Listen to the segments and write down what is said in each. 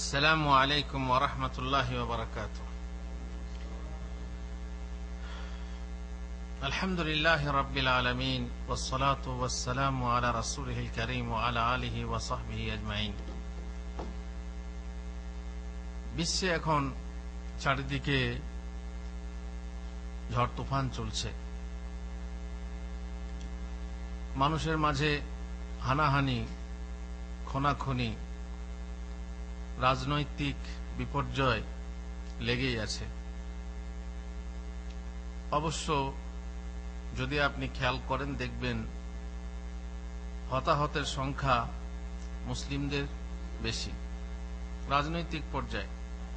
আসসালামু আলাইকুম ওয়া রাহমাতুল্লাহি ওয়া বারাকাতুহু। আলহামদুলিল্লাহি রাব্বিল আলামিন ওয়াস সালাতু ওয়াস সালামু আলা রাসূলিহিল কারীম ওয়া আলা আলিহি ওয়া সাহবিহি আজমাইন। বিশ্বে এখন চারিদিকে ঝড় তুফান চলছে, মানুষের মাঝে হানাহানি, খুনাখুনি, রাজনৈতিক বিপর্যয় লেগেই আছে। অবশ্য যদি আপনি খেয়াল করেন দেখবেন হতাহতের সংখ্যা মুসলিমদের বেশি রাজনৈতিক পর্যায়ে।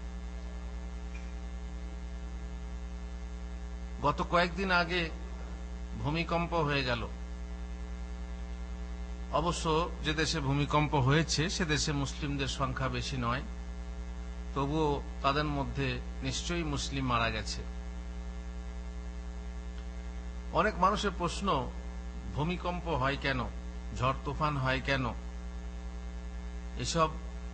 গত কয়েকদিন আগে ভূমিকম্প হয়ে গেল। অবশ্য যে দেশে ভূমিকম্প হয়েছে সে দেশে মুসলিমদের সংখ্যা বেশি নয়, তবুও তাদের মধ্যে নিশ্চয়ই মুসলিম মারা গেছে। অনেক মানুষের প্রশ্ন, ভূমিকম্প হয় কেন, ঝড় তুফান হয় কেন? এসব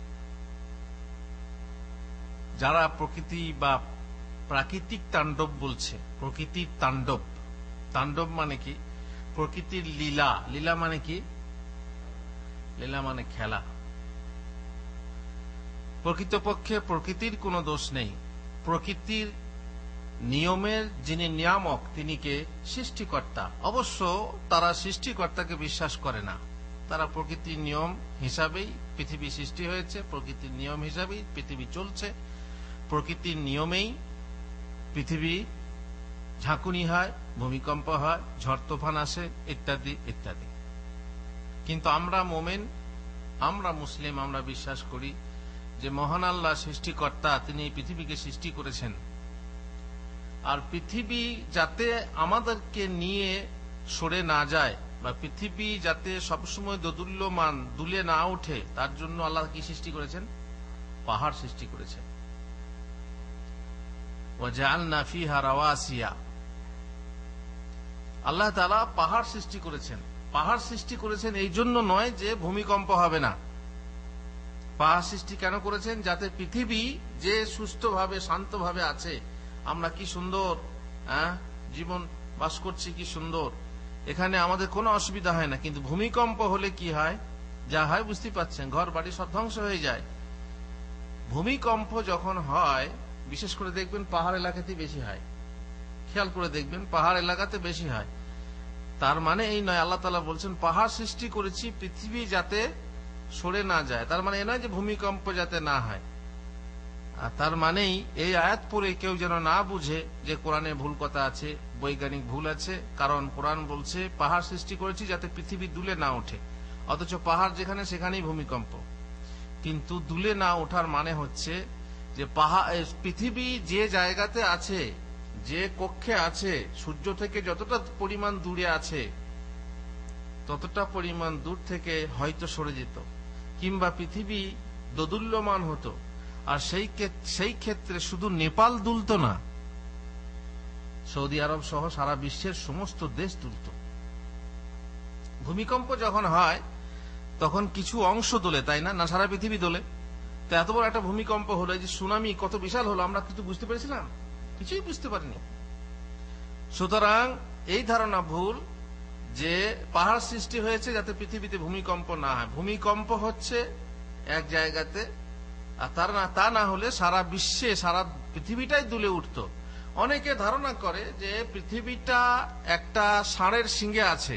যারা প্রকৃতি বা প্রাকৃতিক তাণ্ডব বলছে, প্রকৃতির তাণ্ডব, তাণ্ডব মানে কি? প্রকৃতির লীলা, লীলা মানে কি? লীলা মানে খেলা। প্রকৃতপক্ষে প্রকৃতির কোনো দোষ নেই। প্রকৃতির নিয়মের যিনি নিয়ামক তিনি কে? সৃষ্টিকর্তা। অবশ্য তারা সৃষ্টিকর্তাকে বিশ্বাস করে না। তারা প্রকৃতির নিয়ম হিসাবেই পৃথিবী সৃষ্টি হয়েছে, প্রকৃতির নিয়ম হিসাবেই পৃথিবী চলছে, প্রকৃতির নিয়মেই পৃথিবী ঝাঁকুনি হয়, ভূমিকম্প হয়, ঝড় তুফান আসে, ইত্যাদি ইত্যাদি। কিন্তু আমরা মোমেন, আমরা মুসলিম, আমরা বিশ্বাস করি যে মহান আল্লাহ সৃষ্টিকর্তা, তিনি এই পৃথিবীকে সৃষ্টি করেছেন। আর পৃথিবী যাতে আমাদেরকে নিয়ে সরে না যায় বা পৃথিবী যাতে সবসময় দোদুল্যমান, দুলে না ওঠে, তার জন্য আল্লাহ কি সৃষ্টি করেছেন? পাহাড় সৃষ্টি করেছেন। ওয়াজআলনা ফিহা রাওয়াসিয়া, আল্লাহ তাআলা পাহাড় সৃষ্টি করেছেন। পাহাড় সৃষ্টি করেছেন এই জন্য নয় যে ভূমিকম্প হবে না। পাহাড় সৃষ্টি কেন করেছেন? যাতে পৃথিবী যে সুস্থভাবে শান্তভাবে আছে, আমরা কি সুন্দর জীবন বাস করছি, কি সুন্দর, এখানে আমাদের কোনো অসুবিধা হয় না। কিন্তু ভূমিকম্প হলে কি হয়? যা হয় বুঝতে পাচ্ছেন, ঘর বাড়ি সব ধ্বংস হয়ে যায়। ভূমিকম্প যখন হয় বিশেষ করে দেখবেন পাহাড় এলাকাতে বেশি হয়, খেয়াল করে দেখবেন পাহাড় এলাকাতে বেশি হয়। তার মানে এই নয় আল্লাহ তাআলা বলছেন পাহাড় সৃষ্টি করেছি পৃথিবী যাতে সরে না যায়, তার মানে এ নয় যে ভূমিকম্প যাতে না হয়। আর তার মানেই এই আয়াত পড়ে কেউ যেন না বুঝে যে কোরআনে ভুল কথা আছে, বৈজ্ঞানিক ভুল আছে। কারণ কোরআন বলছে পাহাড় সৃষ্টি করেছি যাতে পৃথিবী দুলে না ওঠে, অথচ পাহাড় যেখানে সেখানেই ভূমিকম্প। কিন্তু দুলে না ওঠার মানে হচ্ছে যে পৃথিবী যে জায়গাতে আছে, যে কক্ষে আছে, সূর্য থেকে যতটা পরিমাণ দূরে আছে ততটা পরিমাণ দূর থেকে হয়তো সরে যেত, কিংবা পৃথিবী দোদুল্যমান হতো। আর সেই ক্ষেত্রে শুধু নেপাল দুলতো না, সৌদি আরব সহ সারা বিশ্বের সমস্ত দেশ দুলত। ভূমিকম্প যখন হয় তখন কিছু অংশ দোলে, তাই না? না সারা পৃথিবী দোলে? তো এত বড় একটা ভূমিকম্প হলো, যে সুনামি কত বিশাল হলো, আমরা কিছু বুঝতে পেরেছিলাম? কিছুই বুঝতে পারিনি। সুতরাং এই ধারণা ভুল যে পাহাড় সৃষ্টি হয়েছে যাতে পৃথিবীতে ভূমিকম্প না হয়। ভূমিকম্প হচ্ছে এক জায়গাতে, আর তা না হলে সারা বিশ্বে, সারা পৃথিবীটাই দুলে উঠত। অনেকে ধারণা করে যে পৃথিবীটা একটা ষাঁড়ের শিঙে আছে।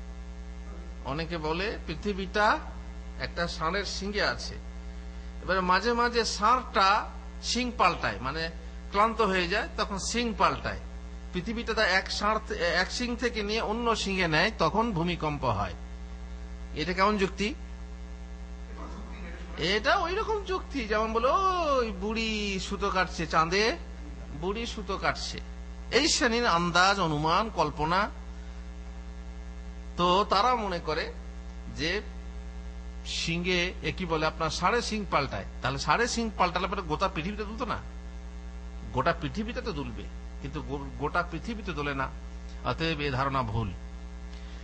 অনেকে বলে পৃথিবীটা একটা ষাঁড়ের শিঙে আছে। এবারে মাঝে মাঝে ষাঁড়টা শিং পাল্টায়, মানে ক্লান্ত হয়ে যায়, তখন শিং পাল্টায়। পৃথিবীটা এক শিং থেকে নিয়ে অন্য শিঙে নেয়, তখন ভূমিকম্প হয়। এটা কেমন যুক্তি? এটা ওই রকম যুক্তি যেমন বলো ওই বুড়ি সুতো কাটছে, চাঁদে বুড়ি সুতো কাটছে, এই শ্রেণীর আন্দাজ, অনুমান, কল্পনা। তো তারা মনে করে যে শিঙে একই বলে আপনার ষাঁড়ে শিং পাল্টায়, তাহলে ষাঁড়ে শিং পাল্টালে পরে গোটা পৃথিবীতে দুলতো না? গোটা পৃথিবীতে তো দুলবে, কিন্তু গোটা পৃথিবীতে দোলে না। অতএব এ ধারণা ভুল।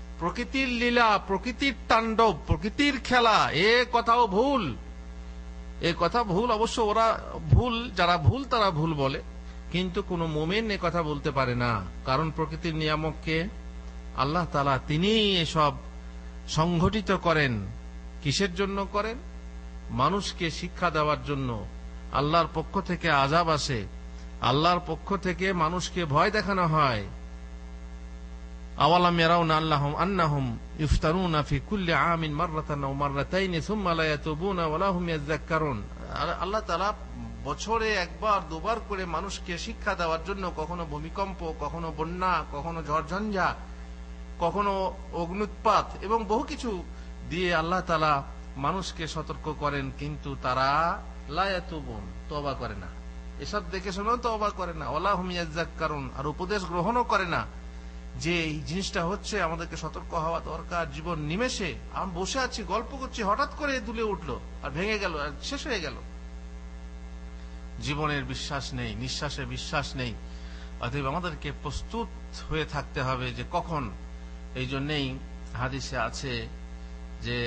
প্রকৃতির লীলা, প্রকৃতির তাণ্ডব, প্রকৃতির খেলা, এ কথাও ভুল। এ কথা ভুল, অবশ্য ওরা ভুল, যারা ভুল তারা ভুল বলে, কিন্তু কোন মুমিন এ কথা বলতে পারে না। কারণ প্রকৃতির নিয়ামককে আল্লাহ তাআলা তিনি এসব সংঘটিত করেন। কিসের জন্য করেন? মানুষকে শিক্ষা দেওয়ার জন্য। আল্লাহর পক্ষ থেকে আযাব আসে, আল্লাহর পক্ষ থেকে মানুষকে ভয় দেখানো হয়। আওয়ালাম ইয়ারাউনা আন্নাহুম ইফতারুনা ফি কুল্লি আমিন মাররাতান আও মাররাতাইনি সুম্মা লা ইয়াতুবুনা ওয়া লা হুম ইয়াযাক্কারুন। আল্লাহ তাআলা বছরে একবার দুবার করে মানুষকে শিক্ষা দেওয়ার জন্য, কখনো ভূমিকম্প, কখনো বন্যা, কখনো ঝড়ঝঞ্ঝা, কখনো অগ্ন্যুৎপাত এবং বহু কিছু দিয়ে আল্লাহ তাআলা মানুষকে সতর্ক করেন, কিন্তু তারা লা ইয়াতুবুন, তওবা করে না। এসব দেখে শুনেও তওবা করে না, ওয়া লা হুম ইয়াযাক্কারুন, আর উপদেশ গ্রহণও করে না যে এই জিনিসটা হচ্ছে, আমাদেরকে সতর্ক হওয়া দরকার। জীবন নিমেষে আমি বসে আছি, গল্প করছি, হঠাৎ করে দুলে উঠলো আর ভেঙে গেল আর শেষ হয়ে গেল। জীবনের বিশ্বাস নেই, নিঃশ্বাসের বিশ্বাস নেই। অতএব আমাদেরকে প্রস্তুত হয়ে থাকতে হবে যে কখন। এই জন্যেই হাদিসে আছে যে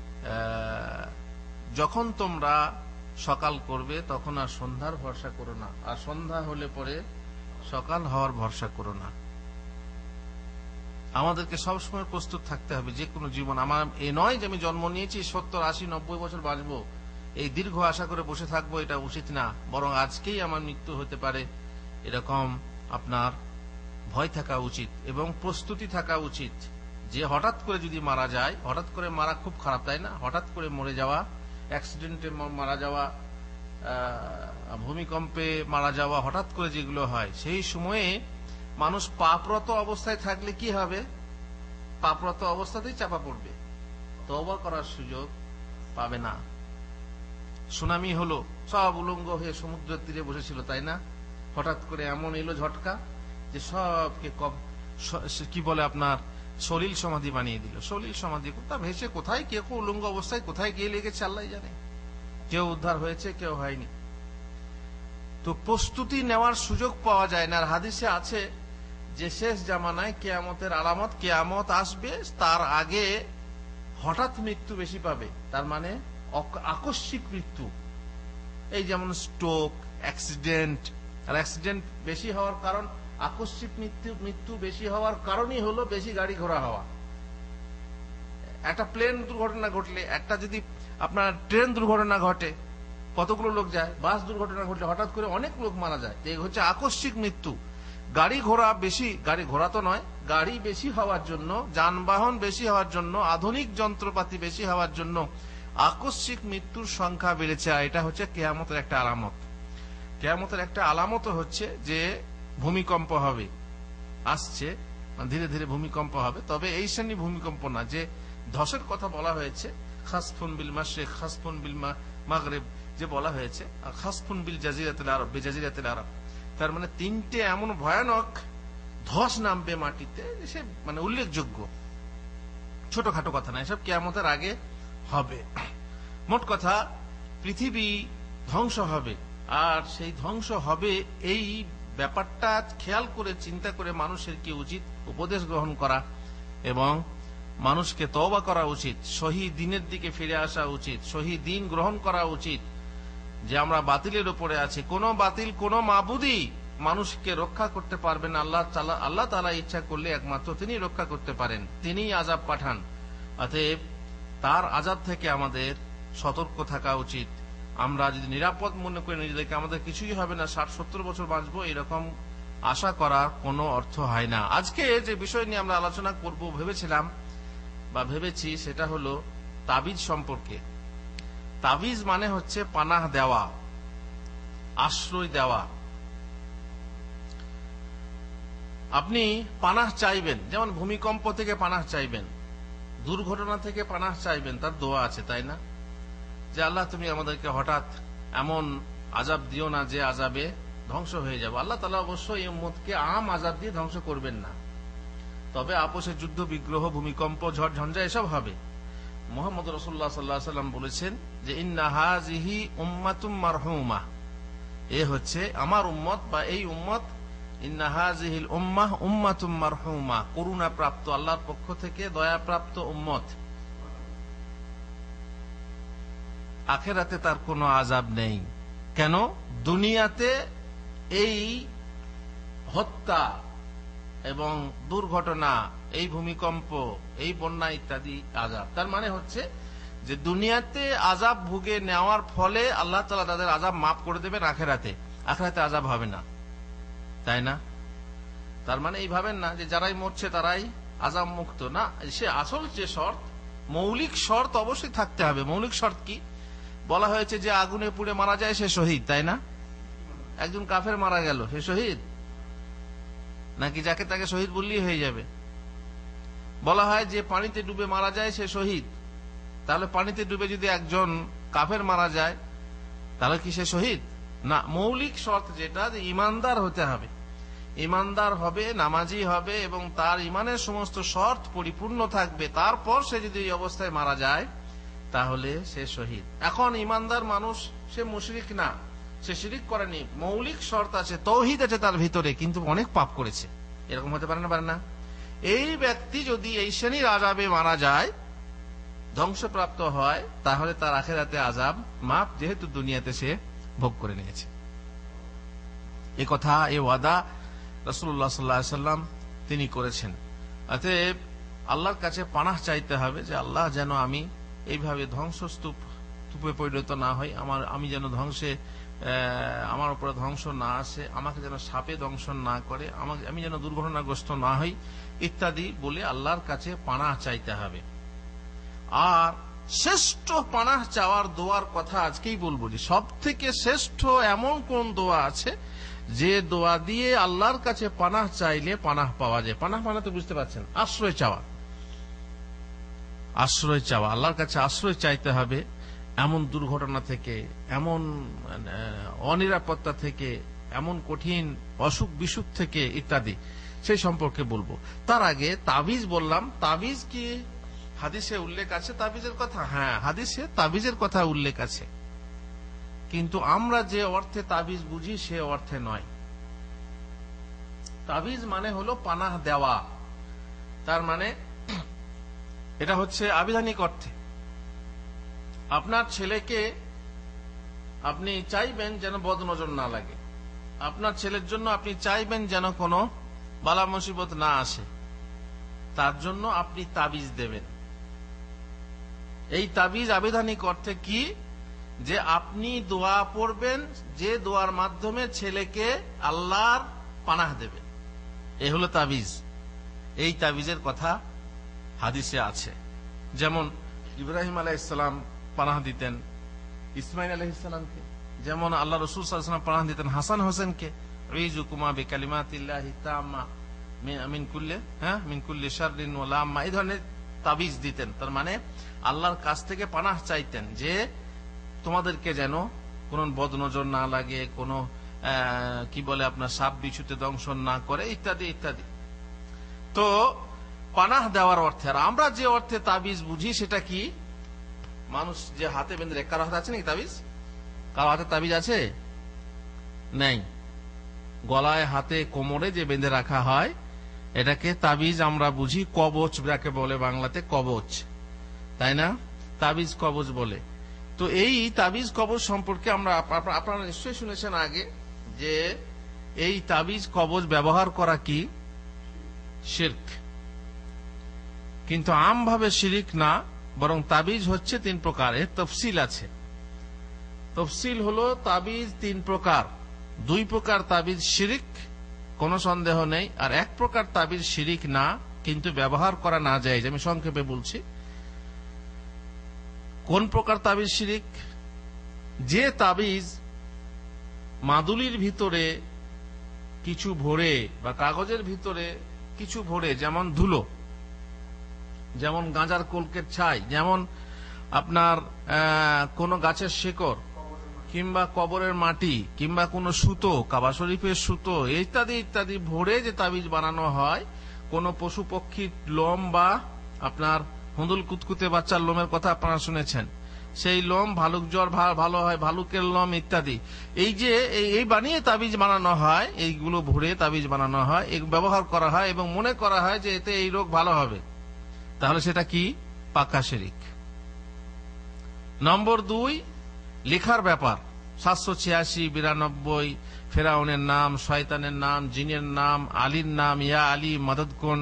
যখন তোমরা সকাল করবে তখন আর সন্ধ্যার ভরসা করো না, আর সন্ধ্যা হলে পরে সকাল হওয়ার ভরসা করো না। আমাদেরকে সবসময় প্রস্তুত থাকতে হবে। যে কোনো জীবন, আমার এ নয় যে আমি জন্ম নিয়েছি 70, 80, 90 বছর বাঁচবো, এই দীর্ঘ আশা করে বসে থাকবো, এটা উচিত না। বরং আজকেই আমার মৃত্যু হতে পারে, এরকম আপনার ভয় থাকা উচিত এবং প্রস্তুতি থাকা উচিত। যে হঠাৎ করে যদি মারা যায়, হঠাৎ করে মারা খুব খারাপ, তাই না? হঠাৎ করে মরে যাওয়া, অ্যাক্সিডেন্টে মারা যাওয়া, ভূমিকম্পে মারা যাওয়া, হঠাৎ করে যেগুলো হয়, সেই সময়ে মানুষ পাপরত অবস্থায় থাকলে কি হবে? পাপরত অবস্থাতেই চাপা পড়বে, তওবা করার সুযোগ পাবে না। সুনামি হলো, সব উলঙ্গ হয়ে সমুদ্রের তীরে বসেছিল, তাই না? হঠাৎ করে এমন এলো ঝটকা যে সবকে কি বলে আপনার সলিল সমাধি বানিয়ে দিল। সলিল সমাধি তা ভেসে কোথায়, কে উলঙ্গ অবস্থায় কোথায় গিয়ে লেগেছে আল্লাহ জানে। কেউ উদ্ধার হয়েছে, কেউ হয়নি। তো প্রস্তুতি নেওয়ার সুযোগ পাওয়া যায় না। আর হাদিসে আছে যে শেষ জামানায় কিয়ামতের আলামত, কিয়ামত আসবে, তার আগে হঠাৎ মৃত্যু বেশি পাবে। তার মানে আকস্মিক মৃত্যু, এই যেমন স্ট্রোক, অ্যাক্সিডেন্ট। আর অ্যাক্সিডেন্ট বেশি হওয়ার কারণ, আকস্মিক মৃত্যু বেশি হওয়ার কারণই হলো বেশি গাড়ি ঘোড়া হওয়া। একটা প্লেন দুর্ঘটনা ঘটলে, একটা যদি আপনার ট্রেন দুর্ঘটনা ঘটে, কতগুলো লোক যায়। বাস দুর্ঘটনা ঘটলে হঠাৎ করে অনেক লোক মারা যায়, এই হচ্ছে আকস্মিক মৃত্যু। গাড়ি ঘোড়া বেশি, গাড়ি ঘোড়া তো নয়, গাড়ি বেশি হওয়ার জন্য, যানবাহন বেশি হওয়ার জন্য, আধুনিক যন্ত্রপাতি বেশি হওয়ার জন্য আকস্মিক মৃত্যুর সংখ্যা বেড়েছে। আর এটা হচ্ছে কিয়ামতের একটা আলামত। কিয়ামতের একটা আলামত হচ্ছে যে ভূমিকম্প হবে, আসছে, ধীরে ধীরে ভূমিকম্প হবে। তবে এই শ্রেণী ভূমিকম্প না যে ধসের কথা বলা হয়েছে, খাসফুন বিল মাশরিক, খাসফুন বিল মাগরিব যে বলা হয়েছে, আর খাসফুন বিল জাজিরাতুল আরব, বিজাজিরাতুল আরব। তার মানে তিনটে এমন ভয়ানক ধস নামবে মাটিতে, সে মানে উল্লেখযোগ্য, ছোটখাটো কথা না, এসব কিয়ামতের আগে হবে। মোট কথা, পৃথিবী ধ্বংস হবে। আর সেই ধ্বংস হবে, এই ব্যাপারটা খেয়াল করে চিন্তা করে মানুষের কি উচিত? উপদেশ গ্রহণ করা এবং মানুষকে তওবা করা উচিত, সহি দিনের দিকে ফিরে আসা উচিত, সহি দিন গ্রহণ করা উচিত। যে আমরা বাতিলের উপরে আছি, কোন বাতিল, কোন মাবুদই মানুষকে রক্ষা করতে পারবেন না। আল্লাহ তাআলা ইচ্ছা করলে একমাত্র তিনি রক্ষা করতে পারেন, তিনিই আযাব পাঠান। অতএব তার আযাব থেকে আমাদের সতর্ক থাকা উচিত। আমরা যদি নিরাপদ মনে করি নিজেদেরকে, আমাদের কিছুই হবে না, 60-70 বছর বাঁচবো, এরকম আশা করার কোনো অর্থ হয় না। আজকে যে বিষয় নিয়ে আমরা আলোচনা করব ভেবেছিলাম বা ভেবেছি, সেটা হলো তাবিজ সম্পর্কে। তাবিজ মানে হচ্ছে পানাহ দেওয়া, আশ্রয় দেওয়া। আপনি পানাহ চাইবেন, যেমন ভূমিকম্প থেকে পানাহ চাইবেন, দুর্ঘটনা থেকে পানাহ চাইবেন, তার দোয়া আছে, তাই না? যে আল্লাহ তুমি আমাদেরকে হঠাৎ এমন আযাব দিও না যে আযাবে ধ্বংস হয়ে যাবে। আল্লাহ তাআলা অবশ্যই এই উম্মতকে আম আযাব দিয়ে ধ্বংস করবেন না, তবে আপোষে যুদ্ধ, বিগ্রহ, ভূমিকম্প, ঝড় ঝঞ্ঝা এসব হবে। মুহাম্মদ রাসূলুল্লাহ সাল্লাল্লাহু আলাইহি ওয়াসাল্লাম বলেছেন যে ইন্না হাযিহি উম্মাতুম মারহুমা, এ হচ্ছে আমার উম্মত বা এই উম্মত, ইন্না হাযিহিল উম্মাহ উম্মাতুম মারহুমা, করুণা প্রাপ্ত, আল্লাহর পক্ষ থেকে দয়া প্রাপ্ত উম্মত। আখেরাতে তার কোনো আযাব নেই। কেন? দুনিয়াতে এই হত্যা এবং দুর্ঘটনা, এই ভূমিকম্প, এই বন্যা ইত্যাদি আযাব। তার মানে হচ্ছে যে দুনিয়াতে আযাব ভুগে নেওয়ার ফলে আল্লাহ তাআলা তাদের আযাব মাফ করে দেবেন আখেরাতে, আখেরাতে আযাব হবে না, তাই না? তার মানে এই ভাবেন না যে যারাই মরছে তারাই আযাব মুক্ত, না। সে আসল যে শর্ত, মৌলিক শর্ত অবশ্যই থাকতে হবে। মৌলিক শর্ত কি? বলা হয়েছে যে আগুনে পুড়ে মারা যায় সে শহীদ, তাই না? একজন কাফের মারা গেল, সে শহীদ নাকি যাকে তাকে শহীদ বললেই হয়ে যাবে? বলা হয় যে পানিতে ডুবে মারা যায় সে শহীদ, তাহলে পানিতে ডুবে যদি একজন কাফের মারা যায় তাহলে কি সে শহীদ? না। মৌলিক শর্ত যেটা, যে ইমানদার হতে হবে, ইমানদার হবে, নামাজি হবে এবং তার ইমানের সমস্ত শর্ত পরিপূর্ণ থাকবে, তারপর সে যদি এই অবস্থায় মারা যায় তাহলে সে শহীদ। এখন ইমানদার মানুষ, সে মুশরিক না, সে শিরিক করেনি, মৌলিক শর্ত আছে, তৌহিদ আছে তার ভিতরে, কিন্তু অনেক পাপ করেছে, এরকম হতে পারে না? পারে না? এই ব্যক্তি যদি এই শ্রেণীর আযাবে মারা যায়, ধ্বংসপ্রাপ্ত হয়, তাহলে তার আখিরাতে আযাব মাফ, যেহেতু দুনিয়াতে সে ভোগ করে নিয়েছে। এই কথা, এই ওয়াদা রাসূলুল্লাহ সাল্লাল্লাহু আলাইহি ওয়াসাল্লাম তিনি করেছেন। অতএব আল্লাহর কাছে পানাহ চাইতে হবে যে আল্লাহ যেন আমি এইভাবে ধ্বংসস্তূপে পরিণত না হই, আমি যেন আমার উপরে ধ্বংস না আসে, আমাকে যেন সাপে দংশন না করে, আমি যেন দুর্ঘটনাগ্রস্ত না হই ইত্যাদি বলে আল্লাহর কাছে পানাহ চাইতে হবে। আর শ্রেষ্ঠ পানাহ চাওয়ার দোয়ার কথা আজকেই বলবো, যে সব থেকে শ্রেষ্ঠ এমন কোন দোয়া আছে যে দোয়া দিয়ে আল্লাহর কাছে পানাহ চাইলে পানাহ পাওয়া যায়। পানাহ মানে তো বুঝতে পারছেন, আশ্রয় চাওয়া, আশ্রয় চাওয়া। আল্লাহর কাছে আশ্রয় চাইতে হবে এমন দুর্ঘটনা থেকে, এমন অনিরাপত্তা থেকে, এমন কঠিন অসুখ বিসুখ থেকে ইত্যাদি, সেই সম্পর্কে বলবো। তার আগে তাবিজ বললাম, তাবিজ কি হাদিসে উল্লেখ আছে তাবিজের কথা? হ্যাঁ, হাদিসে তাবিজের কথা উল্লেখ আছে, কিন্তু আমরা যে অর্থে তাবিজ বুঝি সে অর্থে নয়। তাবিজ মানে হলো পানাহ দেওয়া, তার মানে এটা হচ্ছে আবিধানিক অর্থে। আপনার ছেলেকে আপনি চাইবেন যেন বদনজর না লাগে, আপনার ছেলের জন্য আপনি চাইবেন যেন কোনো বালা মুসিবত না আসে, তার জন্য আপনি তাবিজ দেবেন। এই তাবিজ আবিধানিক অর্থে কি? যে আপনি দোয়া পড়বেন, যে দোয়ার মাধ্যমে ছেলেকে আল্লাহর পানাহ দেবেন, এই হলো তাবিজ। এই তাবিজের কথা হাদিসে আছে। যেমন ইব্রাহিম আলাইহিস সালাম পানাহ দিতেন ইসমাইল আলাইহিস সালামকে, যেমন আল্লাহ রাসূল সাল্লাল্লাহু আলাইহি ওয়াসাল্লাম পানাহ দিতেন হাসান হোসেনকে, উইজুকুমা বিকালিমাতিল্লাহি তাম্মা মিন কুল্লি শাররিন ওয়া লাম্মা, এই ধরনের তাবিজ দিতেন। তার মানে আল্লাহর কাছ থেকে পানাহ চাইতেন যে তোমাদেরকে যেন কোন বদনজর না লাগে, কোন কি বলে আপনার সাপ বিছুতে দংশন না করে ইত্যাদি ইত্যাদি। তো পানাহ দেওয়ার অর্থে, আর আমরা যে অর্থে তাবিজ বুঝি সেটা কি? মানুষ যে হাতে বেঁধে, কারো হাতে আছে নাকি তাবিজ? কারো হাতে তাবিজ আছে? নেই। গলায়, হাতে, কোমরে যে বেঁধে রাখা হয় এটাকে তাবিজ আমরা বুঝি। কবচ যাকে বলে বাংলাতে, কবচ, তাই না? তাবিজ কবচ বলে। তো এই তাবিজ কবচ সম্পর্কে আমরা, আপনারা নিশ্চয়ই শুনেছেন আগে, যে এই তাবিজ কবচ ব্যবহার করা কি শিরক, কিন্তু আমভাবে শিরক না, বরং তাবিজ হচ্ছে 3 প্রকার। এর তফসিল আছে। তফসিল হলো তাবিজ 3 প্রকার। 2 প্রকার তাবিজ শিরক, কোনো সন্দেহ নেই, আর 1 প্রকার তাবিজ শিরক না, কিন্তু ব্যবহার করা না যায়। আমি সংক্ষেপে বলছি কোন প্রকার তাবিজ শিরক। যে তাবিজ মাদুলির ভিতরে কিছু ভরে বা কাগজের ভিতরে কিছু ভরে, যেমন ধুলো, যেমন গাঁজার কলকের ছাই, যেমন আপনার কোন গাছের শিকড়, কিংবা কবরের মাটি, কিংবা কোন সুতো, কাবা শরীফের সুতো ইত্যাদি ইত্যাদি ভরে যে তাবিজ বানানো হয়, কোন পশু পক্ষীর লোম, বা আপনার হুঁদুল কুতকুতে বাচ্চার লোমের কথা আপনারা শুনেছেন, সেই লোম, ভালুক জ্বর ভালো হয়, ভালুকের লোম ইত্যাদি, এই যে এই বানিয়ে তাবিজ বানানো হয়, এইগুলো ভরে তাবিজ বানানো হয়, ব্যবহার করা হয় এবং মনে করা হয় যে এতে এই রোগ ভালো হবে, তাহলে সেটা কি? পাকা শিরক। নম্বর 2, লেখার ব্যাপার 786, 92, ফেরাউনের নাম, শয়তানের নাম, জিনের নাম, আলীর নাম, ইয়া আলী মদদ কোন,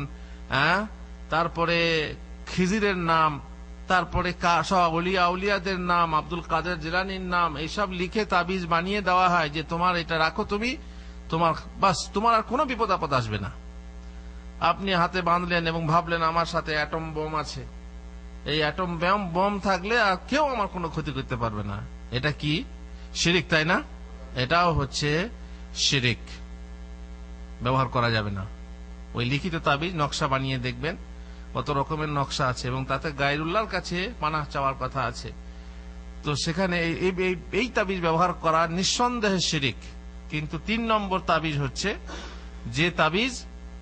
তারপরে খিজিরের নাম, তারপরে অলিয়া উলিয়াদের নাম, আব্দুল কাদের জিলানীর নাম, এইসব লিখে তাবিজ বানিয়ে দেওয়া হয় যে তোমার এটা রাখো, তুমি তোমার বাস তোমার আর কোনো বিপদ আপদ আসবে না। আপনি হাতে বাঁধলেন এবং ভাবলেন আমার সাথে অ্যাটম বোম আছে, এই অ্যাটম বোম থাকলে আর কেউ আমার কোনো ক্ষতি করতে পারবে না। এটা কি শিরিক, তাই না? এটাও হচ্ছে শিরিক, ব্যবহার করা যাবে না। ওই লিখিত তাবিজ নকশা বানিয়ে দেখবেন কত রকমের নকশা আছে এবং তাতে গায়রুল্লাহর কাছে পানাহ চাওয়ার কথা আছে। তো সেখানে এই তাবিজ ব্যবহার করা নিঃসন্দেহে শিরিক। কিন্তু 3 নম্বর তাবিজ হচ্ছে যে তাবিজ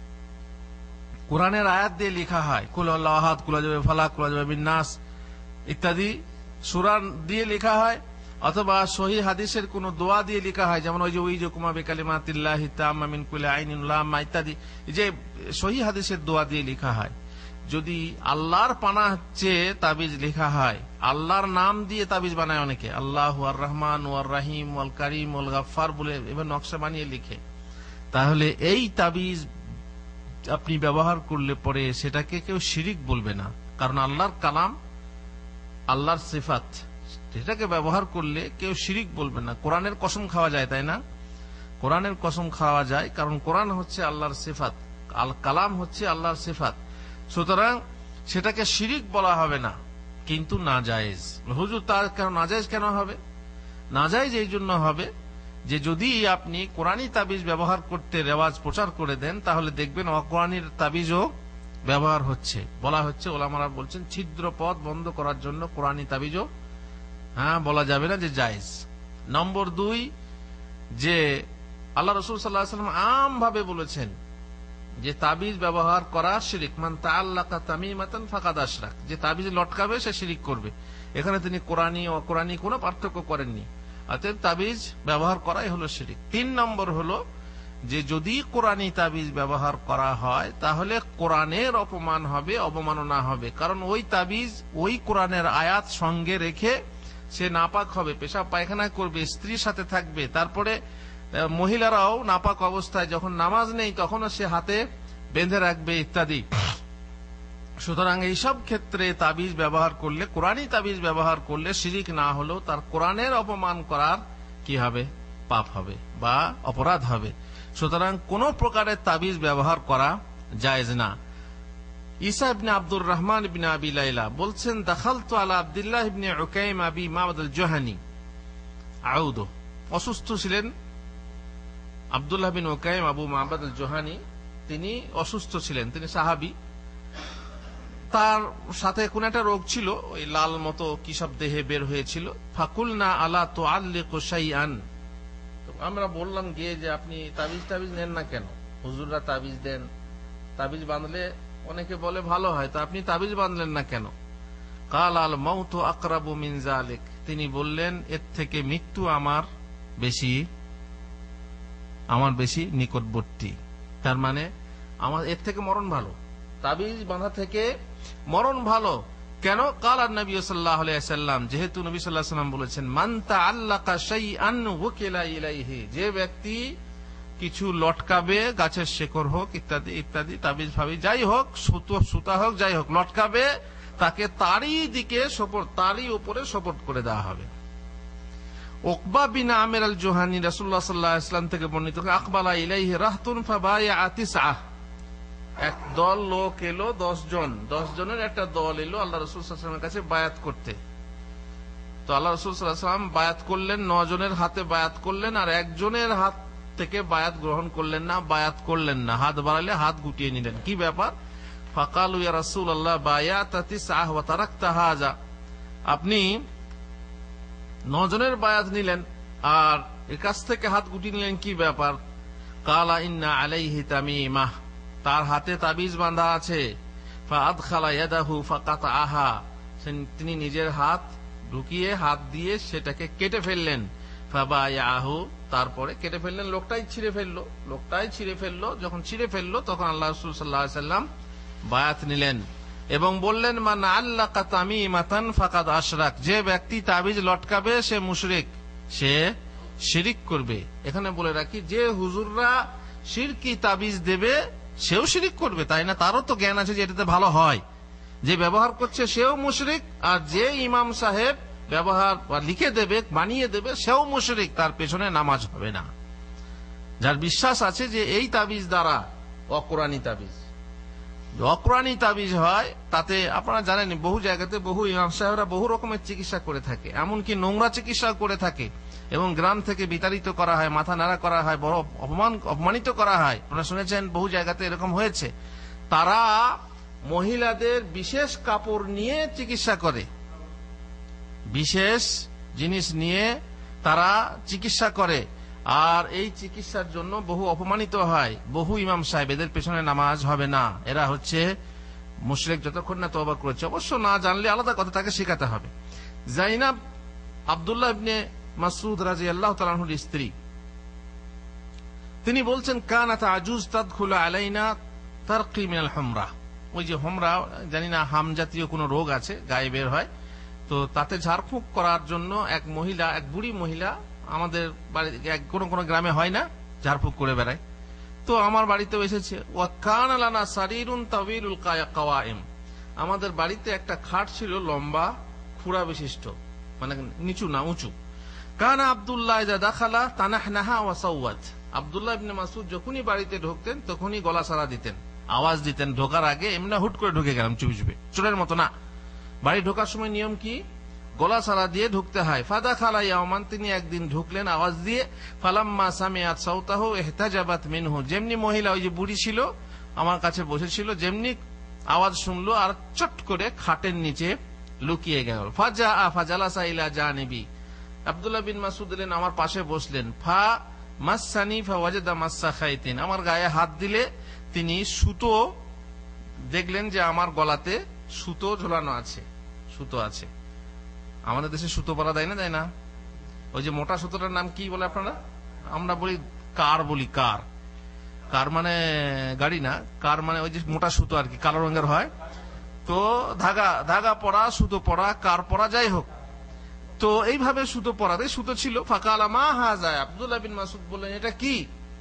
কোরআনের আয়াত দিয়ে লেখা হয়, কুল আল্লাহু আহাদ, কুল আউযু ফালাক, কুল আউযু বিন্নাস ইত্যাদি সূরা দিয়ে লেখা হয়, অথবা সহিহ হাদিসের কোন দোয়া দিয়ে লেখা হয়, যেমন ওই যে উইজুকুমা বিকালিমাতিল্লাহি তাম্মা মিন কুল্লি আইনিন লাম্মা ইত্যাদি, যে সহিহ হাদিসের দোয়া দিয়ে লেখা হয়। যদি আল্লাহর পানাহ চেয়ে তাবিজ লেখা হয়, আল্লাহর নাম দিয়ে তাবিজ বানায় অনেকে, আল্লাহু আর রহমান ওয়ার রাহিম ওয়াল কারীম ওয়াল গাফফার বলে এবার নকশা বানিয়ে লিখে, তাহলে এই তাবিজ আপনি ব্যবহার করলে পরে সেটাকে কেউ শিরিক বলবে না, কারণ আল্লাহর কালাম, আল্লাহর সিফাত, সেটাকে ব্যবহার করলে কেউ শিরিক বলবে না। কোরআনের কসম খাওয়া যায়, তাই না? কোরআনের কসম খাওয়া যায়, কারণ কোরআন হচ্ছে আল্লাহর সিফাত, আল কালাম হচ্ছে আল্লাহর সিফাত। সুতরাং সেটাকে শিরিক বলা হবে না, কিন্তু নাজায়েজ। হুজুর তার কেন নাজায়েজ কেন হবে? নাজায়েজ এই জন্য হবে যে যদি আপনি কোরআনী তাবিজ ব্যবহার করতে রেওয়াজ প্রচার করে দেন, তাহলে দেখবেন অকোরআনীর তাবিজও ব্যবহার হচ্ছে। বলা হচ্ছে, ওলামারা বলছেন ছিদ্র পথ বন্ধ করার জন্য কোরআনী তাবিজও বলা যাবে না যে জায়েজ। নম্বর 2, যে আল্লাহ রাসূল সাল্লাল্লাহু আলাইহি ওয়াসাল্লাম আম ভাবে বলেছেন যে তাবিজ ব্যবহার করা শিরিক। মান তাআল্লাকা তামিমাতান ফাকাদ আশরাক, যে তাবিজ লটকাবে সে শিরিক করবে। এখানে তিনি কোরআনী ও অকোরআনী কোনো পার্থক্য করেননি, অতএব তাবিজ ব্যবহার করাই হলো শিরিক। 3 নম্বর হলো যে যদি কোরআনী তাবিজ ব্যবহার করা হয় তাহলে কোরআনের অপমান হবে, অবমাননা হবে, কারণ ওই তাবিজ ওই কোরআনের আয়াত সঙ্গে রেখে সে নাপাক হবে, পেশাব পায়খানা করবে, স্ত্রীর সাথে থাকবে, তারপরে মহিলারাও নাপাক অবস্থায় যখন নামাজ নেই তখনও সে হাতে বেঁধে রাখবে ইত্যাদি। সুতরাং এইসব ক্ষেত্রে তাবিজ ব্যবহার করলে, কোরআনী তাবিজ ব্যবহার করলে শিরিক না হলেও তার কোরআনের অপমান করার কি হবে? পাপ হবে বা অপরাধ হবে। সুতরাং কোন প্রকারের তাবিজ ব্যবহার করা জায়েজ না। ঈসা ইবনে আব্দুর রহমান ইবনে আবি লাইলা বলছেন, দাখালতু আলা আব্দুল্লাহ ইবনে উকাইম আবি মাবদ আল-জুহানী আউদু। অসুস্থ ছিলেন আব্দুল্লাহ বিন উকাইম আবু মাবদ আল-জুহানী, তিনি অসুস্থ ছিলেন, তিনি সাহাবী। তার সাথে কোন একটা রোগ ছিল, ওই লাল মতো কি সব দেহে বের হয়েছিল। ফাকুলনা আলা তুআল্লিকু শাইআন, আমরা বললাম গিয়ে যে আপনি তাবিজ নেন না কেন? হুজুররা তাবিজ দেন, তাবিজ বাঁধলে অনেকে বলে ভালো হয়, তো আপনি তাবিজ বাঁধলেন না কেন? কাল আল মাউতু আকরাবু মিন যালিক, তিনি বললেন এর থেকে মৃত্যু আমার বেশি নিকটবর্তী। তার মানে আমার এর থেকে মরণ ভালো, তাবিজ বাঁধা থেকে মরণ ভালো। কেন? কাল নবী সাল্লাল্লাহু আলাইহি ওয়াসাল্লাম, যেহেতু নবী সাল্লাল্লাহু আলাইহি ওয়াসাল্লাম বলেছেন, মান তাআল্লাকা শাইআন ওয়াকিলা ইলাইহি, যে ব্যক্তি কিছু লটকাবে, গাছের শেকড় হোক ইত্যাদি ইত্যাদি, তাবিজ ভাবি যাই হোক, সুতা হোক, যাই হোক, লটকাবে, তাকে তারই দিকে তারই উপরে সোপর্দ করে দেওয়া হবে। উকবা বিন আমির আল-জুহানী রাসূলুল্লাহ সাল্লাল্লাহু আলাইহি ওয়াসাল্লাম থেকে বর্ণিত, আকবালা ইলাইহি রাহতুন ফাবায়াআ তিসআ, এক দল লোক এলো, 10 জনের একটা দল এলো আল্লাহ রাসূল সাল্লাল্লাহু আলাইহি ওয়াসাল্লামের কাছে বায়াত করতে। তো আল্লাহ রাসূল সাল্লাল্লাহু আলাইহি ওয়াসাল্লাম বায়াত করলেন, 9 জনের হাতে বায়াত করলেন, আর একজনের হাত থেকে বায়াত গ্রহণ করলেন না, বায়াত করলেন না, হাত বাড়ালে হাত গুটিয়ে নিলেন। কি ব্যাপার? ফাকালু ইয়া রাসূলুল্লাহ বায়াতা তিসআ ওয়া তারাকতা হাযা, আপনি 9 জনের বায়াত নিলেন আর এর কাছ থেকে হাত গুটিয়ে নিলেন, কি ব্যাপার? কালা ইন্না আলাইহি তামিমাহ, তার হাতে তাবিজ বাঁধা আছে। ফাআদখালা ইয়াদাহু ফাকাতাআহা, তিনি নিজের হাত ঢুকিয়ে হাত দিয়ে সেটাকে কেটে ফেললেন। ফাবায়াহু, তারপরে কেটে ফেললেন, লোকটাই ছিঁড়ে ফেললো। যখন ছিঁড়ে ফেললো তখন আল্লাহ রাসূল সাল্লাল্লাহু আলাইহি ওয়াসাল্লাম বায়াত নিলেন। এবং বললেন মান আল্লাকা তামিমাতান ফাকাদ আশরাক, যে ব্যক্তি তাবিজ লটকাবে সে মুশরিক, সে শিরিক করবে। এখানে বলে রাখি যে হুজুররা শিরকি তাবিজ দেবে সেও শিরিক করবে, তাই না? তারও তো জ্ঞান আছে যে এটাতে ভালো হয়। যে ব্যবহার করছে সেও মুশরিক, আর যে ইমাম সাহেব ব্যবহার লিখে দেবে বানিয়ে দেবে সেও মুশরিক, তার পেছনে নামাজ হবে না। যার বিশ্বাস আছে যে এই তাবিজ দ্বারা অকুরানি তাবিজ, অকুরানি তাবিজ হয়, তাতে আপনারা জানেন বহু জায়গাতে বহু ইমাম সাহেবরা বহু রকমের চিকিৎসা করে থাকে, এমনকি নোংরা চিকিৎসা করে থাকে এবং গ্রাম থেকে বিতাড়িত করা হয়, মাথা নাড়া করা হয়, বড় অপমানিত করা হয়। আপনারা শুনেছেন বহু জায়গাতে এরকম হয়েছে। তারা মহিলাদের বিশেষ কাপড় নিয়ে চিকিৎসা করে, বিশেষ জিনিস নিয়ে তারা চিকিৎসা করে, আর এই চিকিৎসার জন্য বহু অপমানিত হয়। বহু ইমাম সাহেব, এদের পেছনে নামাজ হবে না, এরা হচ্ছে মুশরিক যতক্ষণ না তওবা করেছে। অবশ্য না জানলে আলাদা কথা, তাকে শেখাতে হবে। জাইনাব আব্দুল্লাহ ইবনে মাসউদ রাদিয়াল্লাহু তাআলা আনহুর স্ত্রী, তিনি বলছেন কানাত আজুজ তাদখুলু আলাইনা তারকি মিনাল হুমরা, ওই যে হুমরা জানি না হাম জাতীয় কোন রোগ আছে গায়ে বের হয়, তো তাতে ঝাড়ফুঁক করার জন্য এক মহিলা, এক বুড়ি মহিলা, আমাদের বাড়ি কোন কোন গ্রামে হয় না ঝাড়ফুঁক করে বেড়ায়, তো আমার বাড়িতেও এসেছে। ওয়া কানা লানা সারিরুন তাওয়িলুল কাওয়াইম, আমাদের বাড়িতে একটা খাট ছিল লম্বা খুঁড়া বিশিষ্ট, মানে নিচু না উঁচু। কানা আব্দুল্লাহ ইযা দাখালা তানাহনাহা ওয়া সাওয়াত, আব্দুল্লাহ ইবনে মাসউদ যখনই বাড়িতে ঢুকতেন তখনই গলা সাড়া দিতেন, আওয়াজ দিতেন। ঢোকার আগে এমনি হুট করে ঢুকে গেলাম চুপি চুপি, চোরের মতো না। বাড়ি ঢোকার সময় নিয়ম কি? গলা সাড়া দিয়ে ঢুকতে হয়। ফাদা খালা ইয়াওমান, তিনি একদিন ঢুকলেন আওয়াজ দিয়ে। ফালাম্মা সামিআত সাওতাহু ইহতাজাবাত মিনহু, যেমনি মহিলা ওই যে বুড়ি ছিল আমার কাছে বসেছিল, যেমনি আওয়াজ শুনলো আর চট করে খাটের নিচে লুকিয়ে গেল। ফাজালাসা ইলা জানিবি, আব্দুল্লাহ বিন মাসউদ এলেন আমার পাশে বসলেন। ফা মাসসানি ফাওয়াজাদা মাসসা খাইতিন, আমার গায়ে হাত দিলে তিনি সুতো দেখলেন যে আমার গলাতে সুতো ঝোলানো আছে, সুতো আছে। আমাদের দেশে সুতো পরা দেয় না, দেয় না? ওই যে মোটা সুতোটার নাম কি বলে আপনারা? আমরা বলি কার, বলি কার। কার মানে গাড়ি না, কার মানে ওই যে মোটা সুতো আর কি, কালো রঙের হয়। তো ধাগা ধাগা পরা, সুতো পরা, কার পরা, যাই হোক, তো এইভাবে সুতো পরাতে সুতো ছিল। ফাকালা মা হাযা, আব্দুল্লাহ বিন মাসউদ বললেন এটা কি?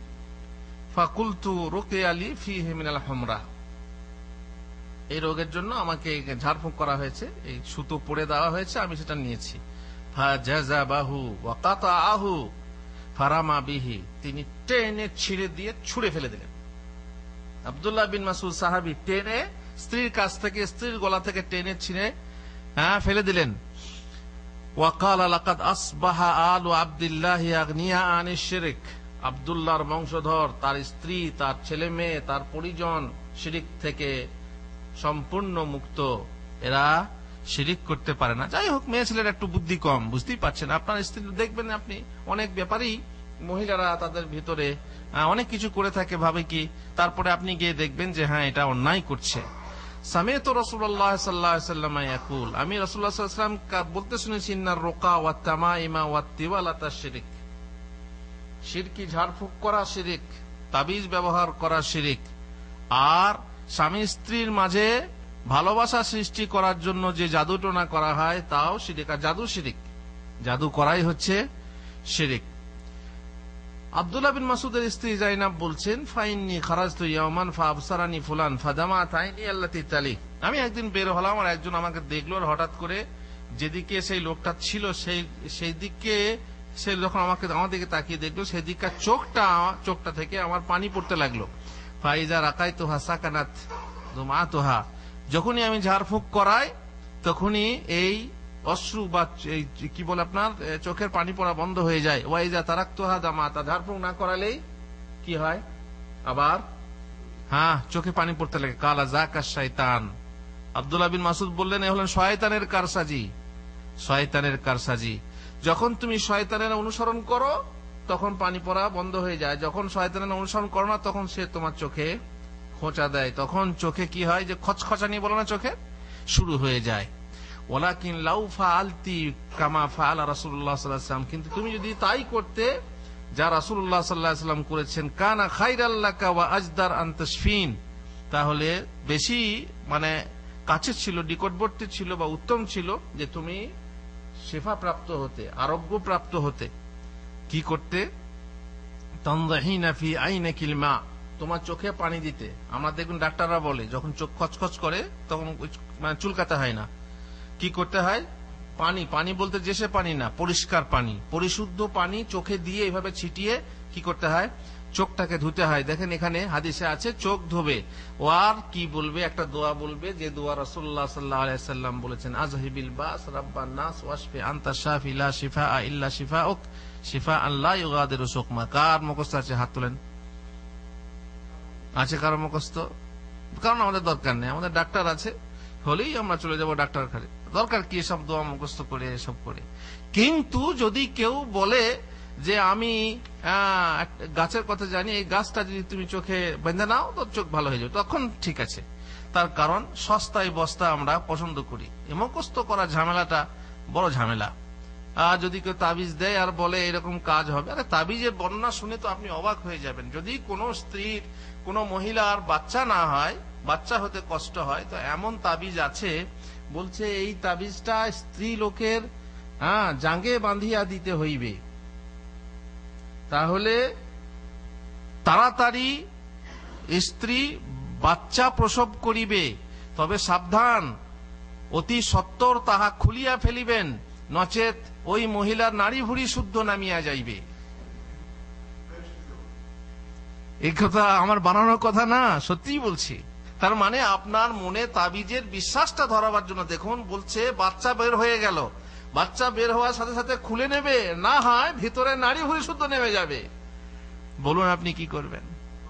ফাকুলতু রুকিয়া লি ফিহি মিনাল হুমরা, এই রোগের জন্য আমাকে ঝাড়ফুঁক করা হয়েছে, এই সুতো পরে দেওয়া হয়েছে, আমি সেটা নিয়েছি। ফাজাযাবাহু ওয়া কাতাআহু ফারামা বিহি, তিনি টেনে ছিঁড়ে দিয়ে ছুঁড়ে ফেলে দিলেন। আব্দুল্লাহ বিন মাসউদ সাহাবী টেনে স্ত্রীর কাছ থেকে, স্ত্রীর গলা থেকে টেনে ছিঁড়ে ফেলে দিলেন। ওয়া ক্বালা লাকাদ আসবাহা আলু আব্দুল্লাহি আগনিয়া আনিশ শিরক, আব্দুল্লাহর বংশধর, তার স্ত্রী, তার ছেলে মেয়ে, তার পরিজন শিরিক থেকে সম্পূর্ণ মুক্ত, এরা শিরিক করতে পারে না। যাই হোক, মেয়ে ছেলের একটু বুদ্ধি কম, বুঝতেই পারছেন। আপনার স্ত্রী দেখবেন আপনি অনেক ব্যাপারই মহিলারা তাদের ভিতরে অনেক কিছু করে থাকে, ভাবে কি, তারপরে আপনি গিয়ে দেখবেন যে হ্যাঁ এটা অন্যায় করছে। সামিআতু রাসূলুল্লাহ সাল্লাল্লাহু আলাইহি ওয়াসাল্লাম ইয়াকুল, আমি রাসূলুল্লাহ সাল্লাল্লাহু আলাইহি ওয়াসাল্লাম বলতে শুনেছি ইন্নার রুকা ওয়াত তামাইমা ওয়াত তিওয়ালাতা শিরক, শিরকি ঝাড়ফুঁক করা শিরিক, তাবিজ ব্যবহার করা শিরিক, আর স্বামী স্ত্রীর মাঝে ভালোবাসা সৃষ্টি করার জন্য যে জাদু টোনা করা হয় তাও শিরিক। আর জাদু শিরিক, জাদু করাই হচ্ছে শিরিক। আব্দুল্লাহ বিন মাসউদের স্ত্রী জাইনাব বলছেন ফাইন্নি খারাজতু ইয়াওমান ফাআবসারানি ফুলান ফাদামাত আইনি আল্লাতী তালি, আমি একদিন বের হলাম আর একজন আমাকে দেখলো, আর হঠাৎ করে যেদিকে সেই লোকটা ছিল সেই দিকে সে যখন আমার দিকে তাকিয়ে দেখলো, সেদিককার চোখটা থেকে আমার পানি পড়তে লাগলো। ফাইজা রাকাইতুহা সাকানাত দুমাতুহা, যখনই আমি ঝাড়ফুঁক করাই তখনই এই অশ্রু বা কি বলে আপনার চোখের পানি পড়া বন্ধ হয়ে যায়। ওয়াইজা তারাকতুহা দামাতা, ঝাড়ফুঁক না করালেই কি হয় আবার চোখে পানি পড়তে লাগে। কালা যাকা শাইতান, আব্দুল্লাহ বিন মাসউদ বললেন এ হলেন শয়তানের কারসাজি, শয়তানের কারসাজি। যখন তুমি শয়তানের অনুসরণ করো তখন পানি পড়া বন্ধ হয়ে যায়, যখন শয়তানের অনুসরণ করো না তখন সে তোমার চোখে খোঁচা দেয়, তখন চোখে কি হয় যে খচখচানি বলো না, চোখে শুরু হয়ে যায়। ওয়ালাকিন লাউ ফাআলতি কামা ফাআলা রাসূলুল্লাহ সাল্লাল্লাহু আলাইহি ওয়াসাল্লাম, কিন্তু তুমি যদি তাই করতে যা রাসূলুল্লাহ সাল্লাল্লাহু আলাইহি ওয়াসাল্লাম করেছেন, কানা খাইরাল লাকা ওয়া আজদার আন তাশফিন, তাহলে বেশি কাছে ছিল, নিকটবর্তী ছিল বা উত্তম ছিল যে তুমি শেফা প্রাপ্ত হতে, আরোগ্য প্রাপ্ত হতে। কি করতে? তানযাহিনা ফি আইনিকিল মা, তোমার চোখে পানি দিতে। আমরা দেখুন ডাক্তাররা বলে যখন চোখ খচখচ করে তখন মানে চুলকাতে হয় না, কি করতে হয়? পানি, পানি বলতে যে সে পানি না, পরিষ্কার পানি, পরিশুদ্ধ পানি চোখে দিয়ে এভাবে ছিটিয়ে কি করতে হয়? চোখটাকে ধুতে হয়। দেখেন এখানে হাদিসে আছে চোখ ধোবে। ও আর কি বলবে? একটা দোয়া বলবে, যে দোয়া রাসূলুল্লাহ সাল্লাল্লাহু আলাইহি সাল্লাম বলেছেন, আযহিবিল বাস রাব্বান নাস ওয়াশফি আনতা শাফি লা শিফাআ ইল্লা শিফাউক শিফাআন লা ইউগাদিরু সুকমা। কার মুখস্থ আছে? হাত তোলেন। আছে কারো মুখস্থ? কারণ আমাদের দরকার নেই, আমাদের ডাক্তার আছে, হলেই আমরা চলে যাব ডাক্তার খালি। দরকার কি এসব দোয়া মুখস্থ করে এসব করে? কিন্তু যদি কেউ বলে যে আমি গাছের কথা জানি, এই গাছটা যদি তুমি চোখে বেঁধে নাও তো চোখ ভালো হয়ে যাবে, তখন ঠিক আছে। তার কারণ সস্তায় বস্তা আমরা পছন্দ করি, মুখস্থ করা ঝামেলাটা বড় ঝামেলা। আর যদি কেউ তাবিজ দেয় আর বলে এরকম কাজ হবে, আরে তাবিজের বর্ণনা শুনে তো আপনি অবাক হয়ে যাবেন। যদি কোনো স্ত্রীর, কোনো মহিলার বাচ্চা না হয়, বাচ্চা হতে কষ্ট হয়, তো এমন তাবিজ আছে, বলছে এই তাবিজটা স্ত্রী লোকের জাঙ্গে বাঁধিয়া দিতে হইবে, তাহলে তাড়াতাড়ি স্ত্রী বাচ্চা প্রসব করিবে। তবে সাবধান, অতি সত্বর তাহা খুলিয়া ফেলিবেন, নচেত ওই মহিলার নারী ভুঁড়ি শুদ্ধ নামিয়া যাইবে। এই কথা আমার বানানোর কথা না, সত্যিই বলছি। তার মানে আপনার মনে তাবিজের বিশ্বাসটা ধরাবার জন্য দেখুন, বলছে বাচ্চা বের হয়ে গেল, বাচ্চা বের হওয়ার সাথে সাথে খুলে নেবে, না হয় ভিতরে নারী ভুঁড়ি শুদ্ধ নেমে যাবে। বলুন আপনি কি করবেন?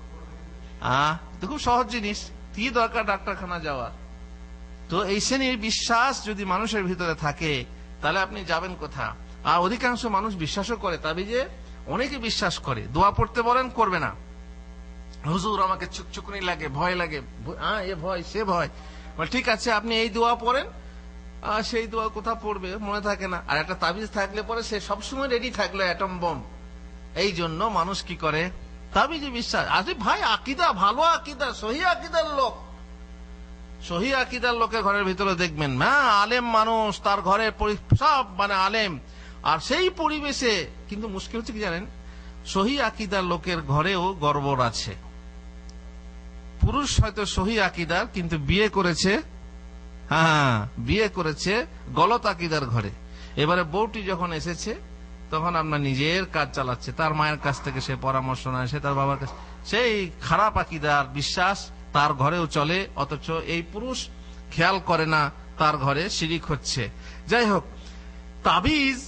খুব সহজ জিনিস, কি দরকার ডাক্তারখানা যাওয়ার? তো এই শ্রেণীর বিশ্বাস যদি মানুষের ভিতরে থাকে তাহলে আপনি যাবেন কোথা? আর অধিকাংশ মানুষ বিশ্বাসও করে তাবিজে, অনেকে বিশ্বাস করে। দোয়া পড়তে বলেন, করবে না। হুজুর আমাকে চুকচুকনি লাগে, ভয় লাগে, এ ভয় সে ভয়। ঠিক আছে, আপনি এই দোয়া পড়েন, সেই দোয়া কোথা পড়বে মনে থাকে না। আর একটা তাবিজ থাকলে পরে সে সবসময় রেডি থাকলো অ্যাটম বম। এই জন্য মানুষ কি করে? তাবিজে বিশ্বাস। আরে ভাই, আকিদা ভালো, আকিদা সহি আকিদার লোক, সহি আকিদার লোকের ঘরের ভিতরে দেখবেন আলেম মানুষ, তার ঘরে সব মানে আলেম, আর সেই পরিবেশে কিন্তু মুশকিল হচ্ছে কি জানেন, সহি আকিদার লোকের ঘরেও গড়বড় আছে। পুরুষ হয়তো সহি আকিদার, কিন্তু বিয়ে করেছে বিয়ে করেছে গলত আকিদার ঘরে। এবারে বউটি যখন এসেছে তখন আপনার নিজের কাজ চালাচ্ছে, তার মায়ের কাছ থেকে সে পরামর্শ নেয়, সে তার বাবার কাছে, সেই খারাপ আকিদার বিশ্বাস তার ঘরেও চলে, অথচ এই পুরুষ খেয়াল করে না তার ঘরে শিরিক হচ্ছে। যাই হোক, তাবিজ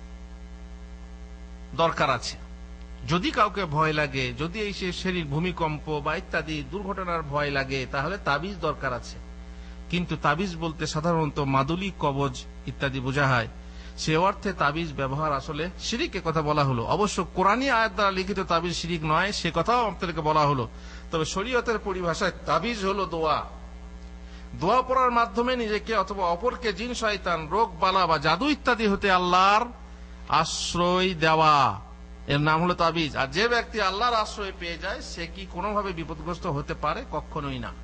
দরকার আছে। যদি কাউকে ভয় লাগে, যদি এই শরীর ভূমিকম্প বা ইত্যাদি দুর্ঘটনার ভয় লাগে, তাহলে তাবিজ দরকার আছে। কিন্তু তাবিজ বলতে সাধারণত মাদুলি, কবজ ইত্যাদি বোঝা হয়, সে অর্থে তাবিজ ব্যবহার আসলে শিরিকের কথা বলা হলো। অবশ্য কোরআনী আয়াত দ্বারা লিখিত তাবিজ শিরিক নয়, সে কথাও আপনাদেরকে বলা হলো। তবে শরীয়তের পরিভাষায় তাবিজ হলো দোয়া। দোয়া পড়ার মাধ্যমে নিজেকে অথবা অপরকে জিন, শয়তান, রোগ বালা বা জাদু ইত্যাদি হতে আল্লাহর আশ্রয় দেওয়া, এর নাম হলো তাবিজ। আর যে ব্যক্তি আল্লাহর আশ্রয় পেয়ে যায়, সে কি কোনোভাবে বিপদগ্রস্ত হতে পারে? কখনোই না।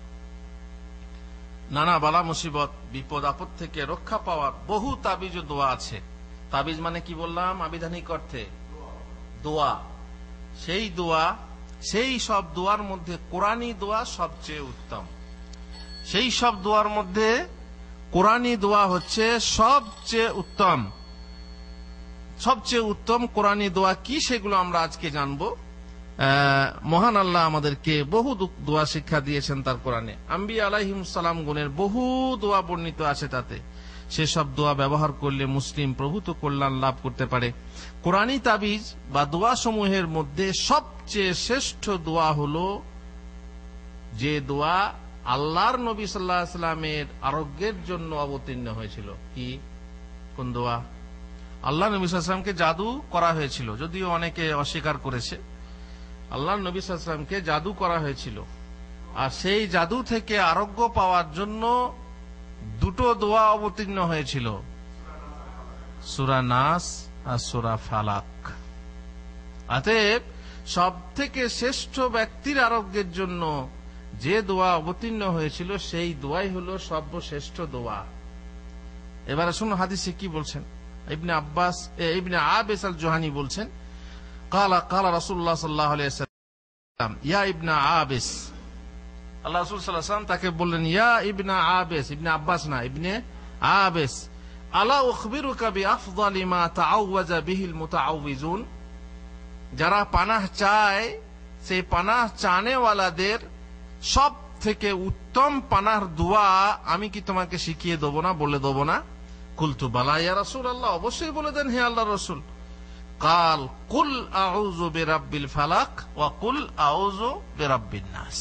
নানা বালা মুসিবত, বিপদ আপদ থেকে রক্ষা পাওয়ার বহু তাবিজ ও দোয়া আছে। তাবিজ মানে কি বললাম? আবিধানিক অর্থে দোয়া। সেই দোয়া, সেই সব দোয়ার মধ্যে কোরআনী দোয়া সবচেয়ে উত্তম। সেই সব দোয়ার মধ্যে কোরআনী দোয়া হচ্ছে সবচেয়ে উত্তম। সবচেয়ে উত্তম কোরআনী দোয়া কি, সেগুলো আমরা আজকে জানবো। মহান আল্লাহ আমাদেরকে বহু দোয়া শিক্ষা দিয়েছেন তার কোরআনে। আম্বিয়া আলাইহিমুস সালাম গুণের বহু দোয়া বর্ণিত আছে তাতে। সেসব দোয়া ব্যবহার করলে মুসলিম প্রভূত কল্যাণ লাভ করতে পারে। কোরআনী তাবিজ বা দোয়া সমূহের মধ্যে সবচেয়ে শ্রেষ্ঠ দোয়া হলো যে দোয়া আল্লাহর নবী সাল্লাল্লাহু আলাইহি ওয়াসাল্লামের আরোগ্যের জন্য অবতীর্ণ হয়েছিল। কি, কোন দোয়া? আল্লাহ নবী সাল্লাল্লাহু আলাইহি ওয়াসাল্লামকে জাদু করা হয়েছিল, যদিও অনেকে অস্বীকার করেছে। আল্লাহ নবী সাল্লাল্লাহু আলাইহি ওয়াসাল্লামকে জাদু করা হয়েছিল, আর সেই জাদু থেকে আরোগ্য পাওয়ার জন্য দুটো দোয়া অবতীর্ণ হয়েছিল, সূরা নাস আর সূরা ফালাক। অতএব সব থেকে শ্রেষ্ঠ ব্যক্তির আরোগ্যের জন্য যে দোয়া অবতীর্ণ হয়েছিল সেই দোয়াই হলো সর্বশ্রেষ্ঠ দোয়া। এবারে শুনুন হাদিসে কি বলছেন। ইবনে আবিস আল জোহানি বলছেন, কালা রাসূলুল্লাহ সাল্লাল্লাহু আলাইহি ওয়াসাল্লাম ইয়া ইবনে আবিস, আল্লাহ রাসূল সাল্লাল্লাহু আলাইহি ওয়াসাল্লাম তাকে বললেন ইয়া ইবনে আবিস, ইবনে আব্বাস না, ইবনে আবিস, আলা উখবিরুকা বিআফদালি মা তাআওয়াজা বিহিল মুতাআউযিজুন। যারা পানাহ চায় সেই পানাহ চানেওয়ালাদের সব থেকে উত্তম পানাহর দোয়া আমি কি তোমাকে শিখিয়ে দেবো না, বলে দেবো না? কুলতু বালা ইয়া রাসূলুল্লাহ, অবশ্যই বলে দেন হে আল্লাহর রাসূল। কাল কুল আউযু বিরাব্বিল ফালাক ওয়া কুল আউযু বিরাব্বিন নাস।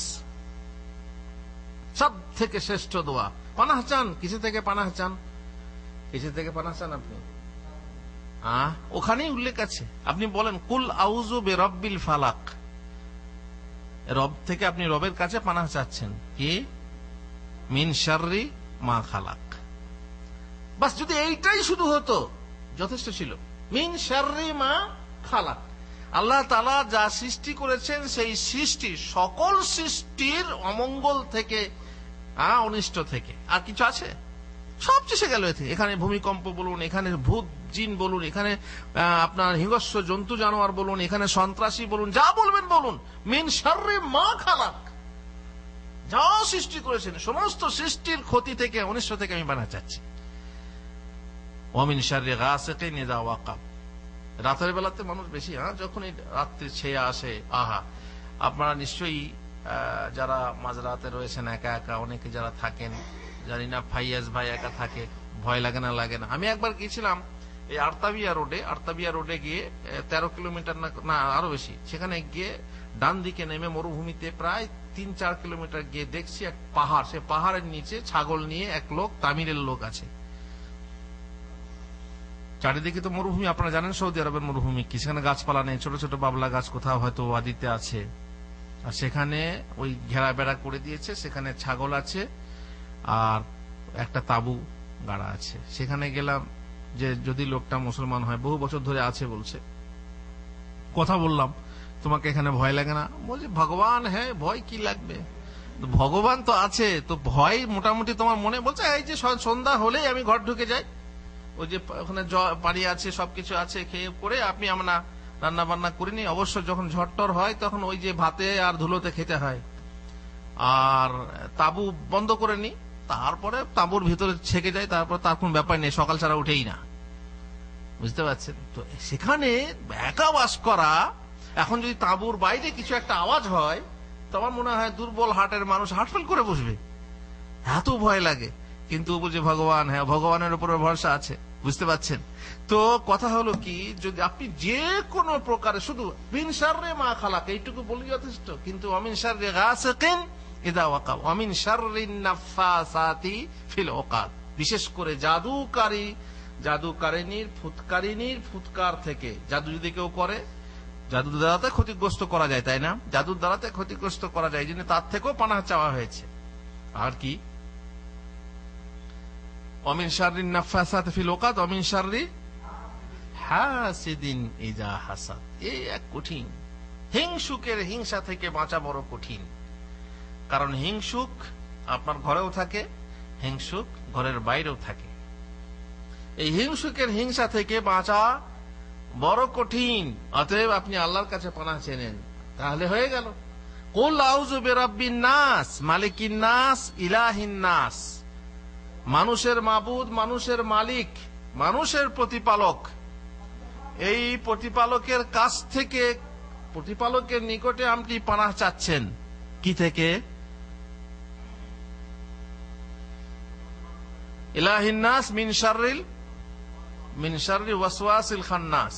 সব থেকে শ্রেষ্ঠ দোয়া। পানাহ চান, কিসে থেকে পানাহ চান? কিসে থেকে পানাহ চান আপনি? ওখানেই উল্লেখ আছে। আপনি বলেন কুল আউযু বিরাব্বিল ফালাক, রব থেকে আপনি রবের কাছে পানাহ চাচ্ছেন কি? মিন শাররি মা খালাক। বাস যদি এইটাই শুধু হতো যথেষ্ট ছিল। মিন শাররি মা খালাক, আল্লাহ তাআলা যা সৃষ্টি করেছেন সেই সৃষ্টি, সকল সৃষ্টির অমঙ্গল থেকে, অনিষ্ট থেকে। আর কিছু আছে? সব চেষে গেল এতে। এখানে ভূমিকম্প বলুন, এখানে ভূত জিন বলুন, এখানে আপনার হিংস্র জন্তু জানোয়ার বলুন, এখানে সন্ত্রাসী বলুন, যা বলবেন বলুন, মিন শাররি মা খালাক, যা সৃষ্টি করেছেন সমস্ত সৃষ্টির ক্ষতি থেকে, অনিষ্ট থেকে আমি বানা চাচ্ছি। ওয়া মিন শাররি গাসিকিন ইযা ওয়াকাব। রাতের বেলাতে মানুষ বেশি, যখন এই রাত্রি ছেয়ে আসে, আপনারা নিশ্চয়ই যারা মাঝরাতে রয়েছেন একা একা, অনেকে যারা থাকেন, জানি না ফাইয়াজ ভাই একা থাকে, ভয় লাগে না? লাগে না? আমি একবার গিয়েছিলাম এই আর্তাবিয়া রোডে গিয়ে 13 কিলোমিটার না আরো বেশি, সেখানে গিয়ে ডান দিকে নেমে মরুভূমিতে প্রায় 3-4 কিলোমিটার গিয়ে দেখছি এক পাহাড়, সে পাহাড়ের নিচে ছাগল নিয়ে এক লোক, তামিলের লোক আছে। চারিদিকে তো মরুভূমি, আপনারা জানেন সৌদি আরবের মরুভূমি কি, সেখানে গাছপালা নেই, ছোট ছোট বাবলা গাছ কোথাও হয়তো ওয়াদিতে আছে, আর সেখানে ওই ঘেরা বেড়া করে দিয়েছে, সেখানে ছাগল আছে আর একটা তাবু গাড়া আছে। সেখানে গেলাম, যে যদি লোকটা মুসলমান হয়, বহু বছর ধরে আছে বলছে, কথা বললাম, তোমাকে এখানে ভয় লাগে না? বলছে ভগবান, হ্যাঁ ভয় কি লাগবে, ভগবান তো আছে, তো ভয় মোটামুটি তোমার মনে। বলছে এই যে সন্ধ্যা হলেই আমি ঘর ঢুকে যাই, ওই যে ওখানে পানি আছে, সবকিছু আছে, খেয়ে করে আপনি আমরা রান্না বান্না করিনি, অবশ্য যখন ঝড়টর হয় তখন ওই যে ভাতে আর ধুলোতে খেতে হয়, আর তাবু বন্ধ করে নি, তারপরে তাঁবুর ভিতরে ছেকে যায়, তারপর তার কোন ব্যাপার নেই, সকাল ছাড়া উঠেই না। বুঝতে পারছেন তো? সেখানে একা বাস করা, এখন যদি তাঁবুর বাইরে কিছু একটা আওয়াজ হয়, তোমার মনে হয় দুর্বল হার্টের মানুষ হার্টফেল করে বসবে, এত ভয় লাগে। কিন্তু বলছে ভগবান, হ্যাঁ ভগবানের উপরে ভরসা আছে। বুঝতে পারছেন তো? কথা হলো কি, যদি আপনি যে কোনো প্রকারে শুধু মিন শাররি মা খালাক এইটুকু বলি যথেষ্ট, কিন্তু ওয়ামিন শাররি গাসিকিন ইযা ওয়াকাব ওয়ামিন শাররিন নাফাসাতি ফিল উকাদ, বিশেষ করে জাদুকারিনীর ফুৎকার থেকে। জাদু যদি কেউ করে, জাদুর দ্বারাতে ক্ষতিগ্রস্ত করা যায়, তাই না? জাদুর দ্বারাতে ক্ষতিগ্রস্ত করা যায়, এই জন্য তার থেকেও পানাহ চাওয়া হয়েছে। আর কি? ওয়ামিন শাররিন নাফাসাতি ফিল উকাদ ওয়ামিন শাররি হাসিদিন ইযা হাসাদ। এই এক কঠিন। হিংসুকের হিংসা থেকে বাঁচা বড় কঠিন, কারণ হিংসুক আপনার ঘরেও থাকে, হিংসুক ঘরের বাইরেও থাকে। এই হিংসুকের হিংসা থেকে বাঁচা বড় কঠিন। অতএব আপনি আল্লাহর কাছে পানাহ চেনেন, তাহলে হয়ে গেল। কুল আউযু বিরাব্বিন নাস মালিকিন নাস ইলাহিন নাস। মানুষের মাবুদ, মানুষের মালিক, মানুষের প্রতিপালক। এই প্রতিপালকের কাছ থেকে, প্রতিপালকের নিকটে আপনি পানাহ চাচ্ছেন। কি থেকে? ইলাহিন নাস মিন শাররি ওয়াসওয়াসিল খান্নাস।